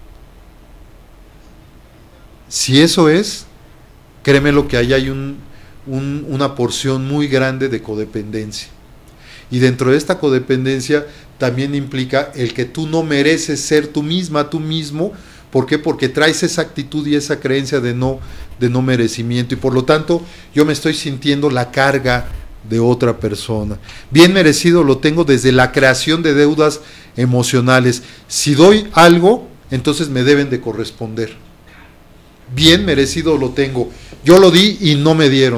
Si eso es, créeme lo que ahí hay un, un, una porción muy grande de codependencia. Y dentro de esta codependencia también implica el que tú no mereces ser tú misma, tú mismo. ¿Por qué? Porque traes esa actitud y esa creencia de no, de no merecimiento. Y por lo tanto, yo me estoy sintiendo la carga de otra persona. Bien merecido lo tengo desde la creación de deudas emocionales. Si doy algo, entonces me deben de corresponder. Bien merecido lo tengo. Yo lo di y no me dieron.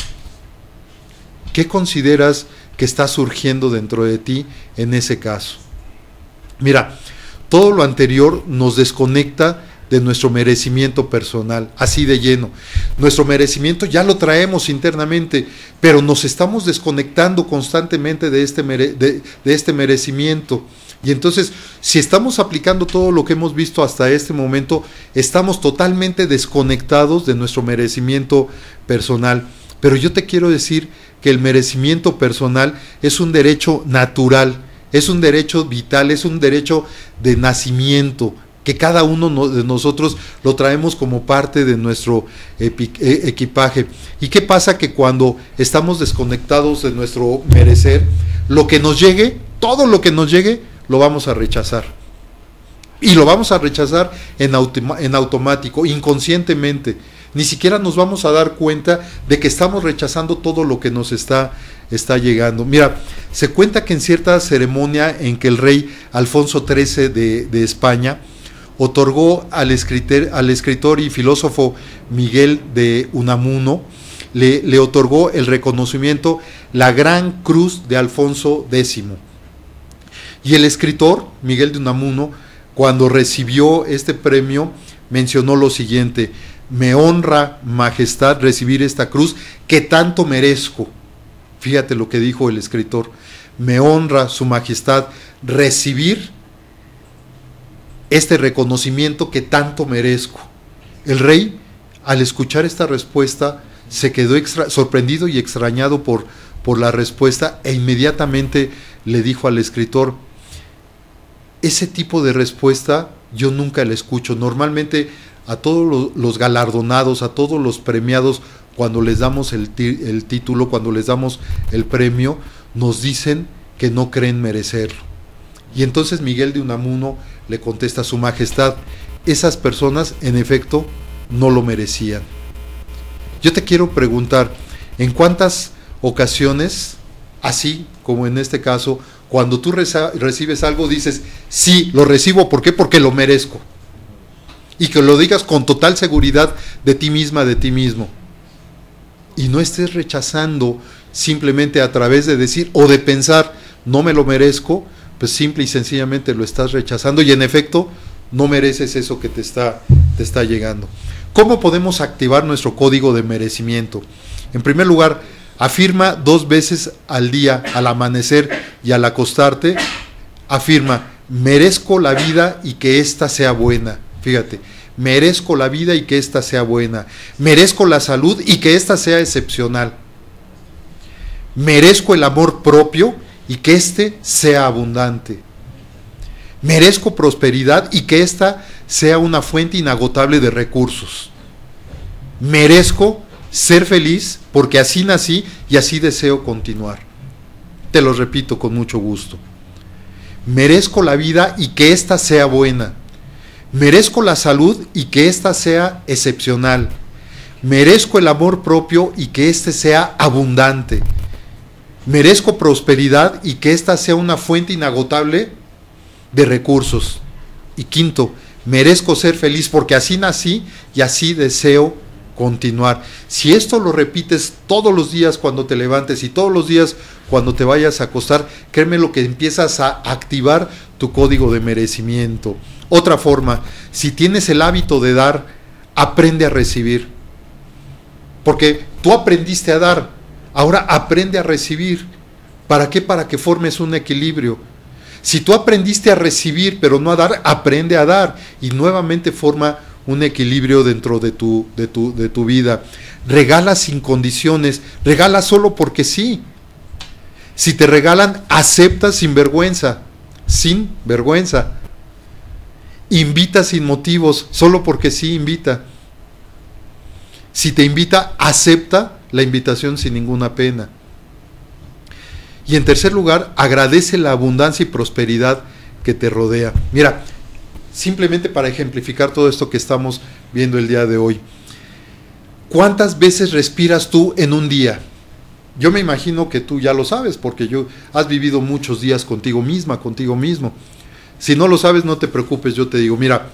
¿Qué consideras que está surgiendo dentro de ti en ese caso? Mira, todo lo anterior nos desconecta de nuestro merecimiento personal, así de lleno. Nuestro merecimiento ya lo traemos internamente, pero nos estamos desconectando constantemente de este, mere de, de este merecimiento. Y entonces, si estamos aplicando todo lo que hemos visto hasta este momento, estamos totalmente desconectados de nuestro merecimiento personal. Pero yo te quiero decir que el merecimiento personal es un derecho natural, es un derecho vital, es un derecho de nacimiento, que cada uno de nosotros lo traemos como parte de nuestro equipaje. ¿Y qué pasa? Que cuando estamos desconectados de nuestro merecer, lo que nos llegue, todo lo que nos llegue, lo vamos a rechazar. Y lo vamos a rechazar en, autom- en automático, inconscientemente. Ni siquiera nos vamos a dar cuenta de que estamos rechazando todo lo que nos está, está llegando. Mira, se cuenta que en cierta ceremonia en que el rey Alfonso trece de, de España otorgó al escritor, al escritor y filósofo Miguel de Unamuno, le, le otorgó el reconocimiento, la Gran Cruz de Alfonso décimo. Y el escritor, Miguel de Unamuno, cuando recibió este premio, mencionó lo siguiente: me honra, majestad, recibir esta cruz que tanto merezco. Fíjate lo que dijo el escritor: me honra, su majestad, recibir este reconocimiento que tanto merezco. El rey, al escuchar esta respuesta, se quedó extra, sorprendido y extrañado por, por la respuesta, e inmediatamente le dijo al escritor: ese tipo de respuesta yo nunca la escucho. Normalmente a todos los, los galardonados, a todos los premiados, cuando les damos el, el título, cuando les damos el premio, nos dicen que no creen merecerlo. Y entonces Miguel de Unamuno le contesta: su majestad, esas personas en efecto no lo merecían. Yo te quiero preguntar, ¿en cuántas ocasiones, así como en este caso, cuando tú reza, recibes algo, dices, sí, lo recibo? ¿Por qué? Porque lo merezco. Y que lo digas con total seguridad de ti misma, de ti mismo. Y no estés rechazando simplemente a través de decir o de pensar, no me lo merezco, pues simple y sencillamente lo estás rechazando y en efecto no mereces eso que te está, te está llegando. ¿Cómo podemos activar nuestro código de merecimiento? En primer lugar, afirma dos veces al día, al amanecer y al acostarte, afirma: merezco la vida y que ésta sea buena. Fíjate, merezco la vida y que ésta sea buena. Merezco la salud y que ésta sea excepcional. Merezco el amor propio y que éste sea abundante. Merezco prosperidad y que ésta sea una fuente inagotable de recursos. Merezco ser feliz porque así nací y así deseo continuar. Te lo repito con mucho gusto. Merezco la vida y que ésta sea buena. Merezco la salud y que ésta sea excepcional. Merezco el amor propio y que éste sea abundante. Merezco prosperidad y que ésta sea una fuente inagotable de recursos. Y quinto, merezco ser feliz porque así nací y así deseo continuar. Si esto lo repites todos los días cuando te levantes y todos los días cuando te vayas a acostar, créeme lo que empiezas a activar tu código de merecimiento. Otra forma, si tienes el hábito de dar, aprende a recibir. Porque tú aprendiste a dar, ahora aprende a recibir. ¿Para qué? Para que formes un equilibrio. Si tú aprendiste a recibir pero no a dar, aprende a dar y nuevamente forma un equilibrio dentro de tu, de tu, de tu vida. Regala sin condiciones, regala solo porque sí. Si te regalan, acepta sin vergüenza, sin vergüenza. Invita sin motivos, solo porque sí, invita. Si te invita, acepta la invitación sin ninguna pena. Y en tercer lugar, agradece la abundancia y prosperidad que te rodea. Mira, simplemente para ejemplificar todo esto que estamos viendo el día de hoy, ¿cuántas veces respiras tú en un día? Yo me imagino que tú ya lo sabes, porque yo has vivido muchos días contigo misma, contigo mismo. Si no lo sabes, no te preocupes, yo te digo, mira,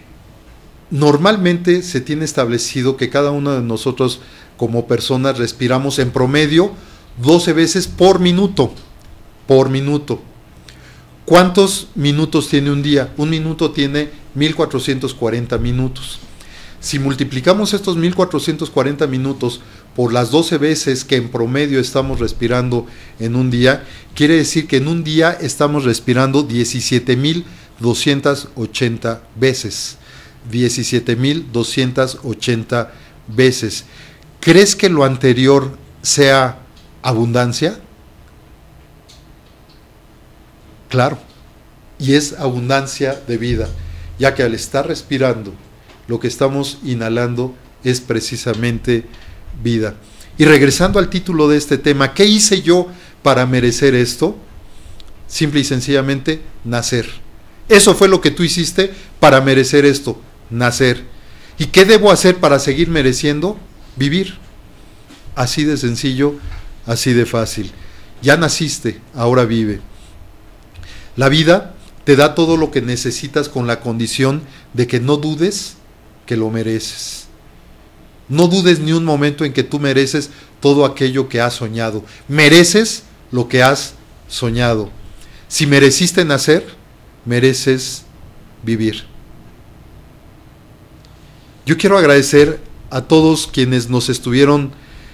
normalmente se tiene establecido que cada uno de nosotros como personas respiramos en promedio doce veces por minuto, por minuto. ¿Cuántos minutos tiene un día? Un minuto tiene mil cuatrocientos cuarenta minutos. Si multiplicamos estos mil cuatrocientos cuarenta minutos por las doce veces que en promedio estamos respirando en un día, quiere decir que en un día estamos respirando diecisiete mil doscientas ochenta veces. diecisiete mil doscientas ochenta veces. ¿Crees que lo anterior sea abundancia? Claro, y es abundancia de vida. ya que al estar respirando, lo que estamos inhalando es precisamente vida. Y regresando al título de este tema, ¿qué hice yo para merecer esto? Simple y sencillamente, nacer. Eso fue lo que tú hiciste para merecer esto, nacer. ¿Y qué debo hacer para seguir mereciendo? Vivir. Así de sencillo, así de fácil. Ya naciste, ahora vive. La vida te da todo lo que necesitas con la condición de que no dudes que lo mereces. No dudes ni un momento en que tú mereces todo aquello que has soñado. Mereces lo que has soñado. Si mereciste nacer, mereces vivir. Yo quiero agradecer a todos quienes nos estuvieron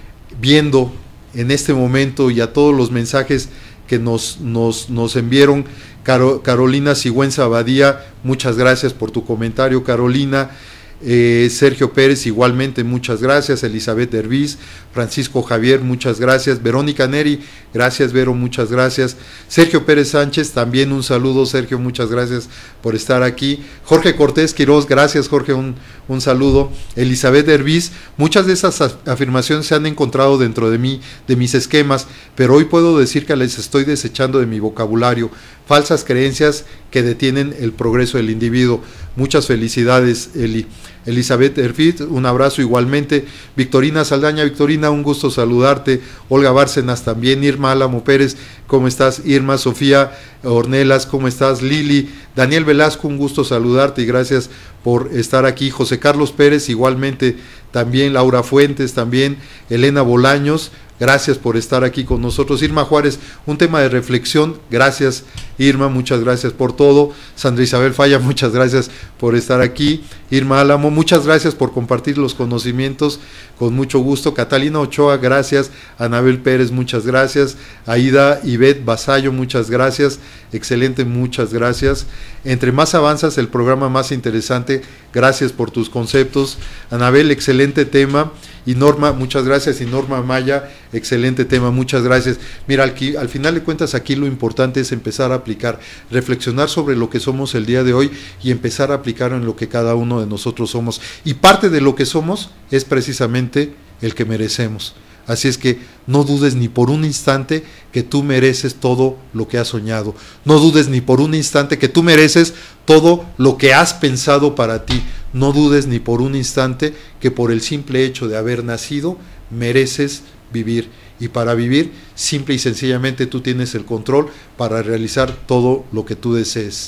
viendo en este momento y a todos los mensajes que nos, nos, nos enviaron. Caro, Carolina Sigüenza Abadía, muchas gracias por tu comentario, Carolina. Eh, Sergio Pérez, igualmente, muchas gracias. Elizabeth Derviz, Francisco Javier, muchas gracias. Verónica Neri, gracias, Vero, muchas gracias. Sergio Pérez Sánchez, también un saludo, Sergio, muchas gracias por estar aquí. Jorge Cortés Quiroz, gracias, Jorge, un, un saludo. Elizabeth Derviz, muchas de esas afirmaciones se han encontrado dentro de mí, de mis esquemas, pero hoy puedo decir que les estoy desechando de mi vocabulario. Falsas creencias que detienen el progreso del individuo. Muchas felicidades, Eli. Elizabeth Erfit, un abrazo igualmente. Victorina Saldaña, Victorina, un gusto saludarte. Olga Bárcenas también. Irma Álamo Pérez, ¿cómo estás? Irma, Sofía Ornelas, ¿cómo estás? Lili, Daniel Velasco, un gusto saludarte y gracias por estar aquí. José Carlos Pérez, igualmente también. Laura Fuentes también. Elena Bolaños, gracias por estar aquí con nosotros. Irma Juárez, un tema de reflexión. Gracias, Irma, muchas gracias por todo. Sandra Isabel Falla, muchas gracias por estar aquí. Irma Álamo, muchas gracias por compartir los conocimientos, con mucho gusto. Catalina Ochoa, gracias. Anabel Pérez, muchas gracias. Aida Ivette Basayo, muchas gracias. Excelente, muchas gracias. Entre más avanzas, el programa más interesante. Gracias por tus conceptos. Anabel, excelente tema. Y Norma, muchas gracias. Y Norma Maya, excelente tema, muchas gracias. Mira, al, al final de cuentas aquí lo importante es empezar a aplicar, reflexionar sobre lo que somos el día de hoy y empezar a aplicar en lo que cada uno de nosotros somos. Y parte de lo que somos es precisamente el que merecemos. Así es que no dudes ni por un instante que tú mereces todo lo que has soñado. No dudes ni por un instante que tú mereces todo lo que has pensado para ti. No dudes ni por un instante que por el simple hecho de haber nacido mereces vivir. Y para vivir, simple y sencillamente tú tienes el control para realizar todo lo que tú desees.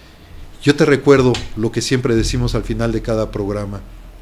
Yo te recuerdo lo que siempre decimos al final de cada programa.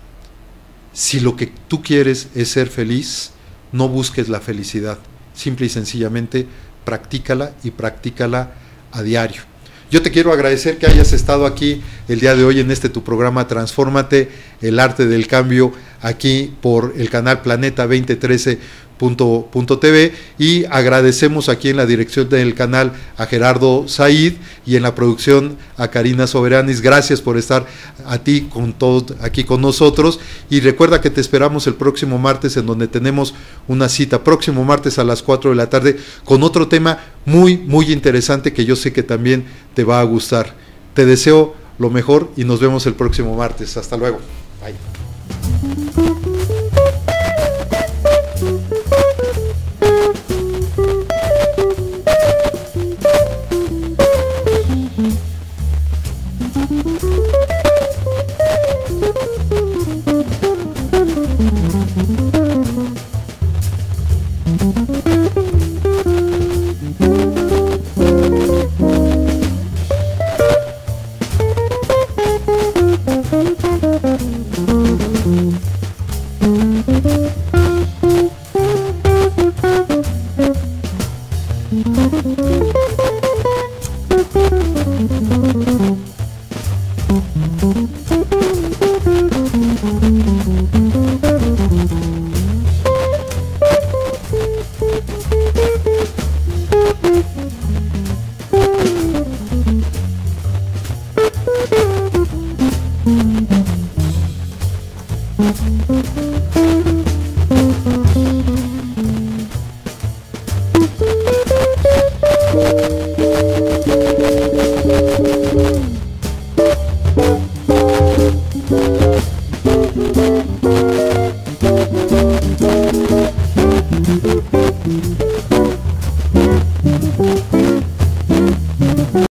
Si lo que tú quieres es ser feliz, no busques la felicidad. Simple y sencillamente practícala y practícala a diario. Yo te quiero agradecer que hayas estado aquí el día de hoy en este tu programa Transfórmate, el arte del cambio, aquí por el canal Planeta veinte trece punto t v, y agradecemos aquí en la dirección del canal a Gerardo Said y en la producción a Karina Soberanis. Gracias por estar a ti con todo aquí con nosotros, y recuerda que te esperamos el próximo martes, en donde tenemos una cita próximo martes a las cuatro de la tarde con otro tema muy muy interesante que yo sé que también te va a gustar. Te deseo lo mejor y nos vemos el próximo martes. Hasta luego. Bye. Thank you.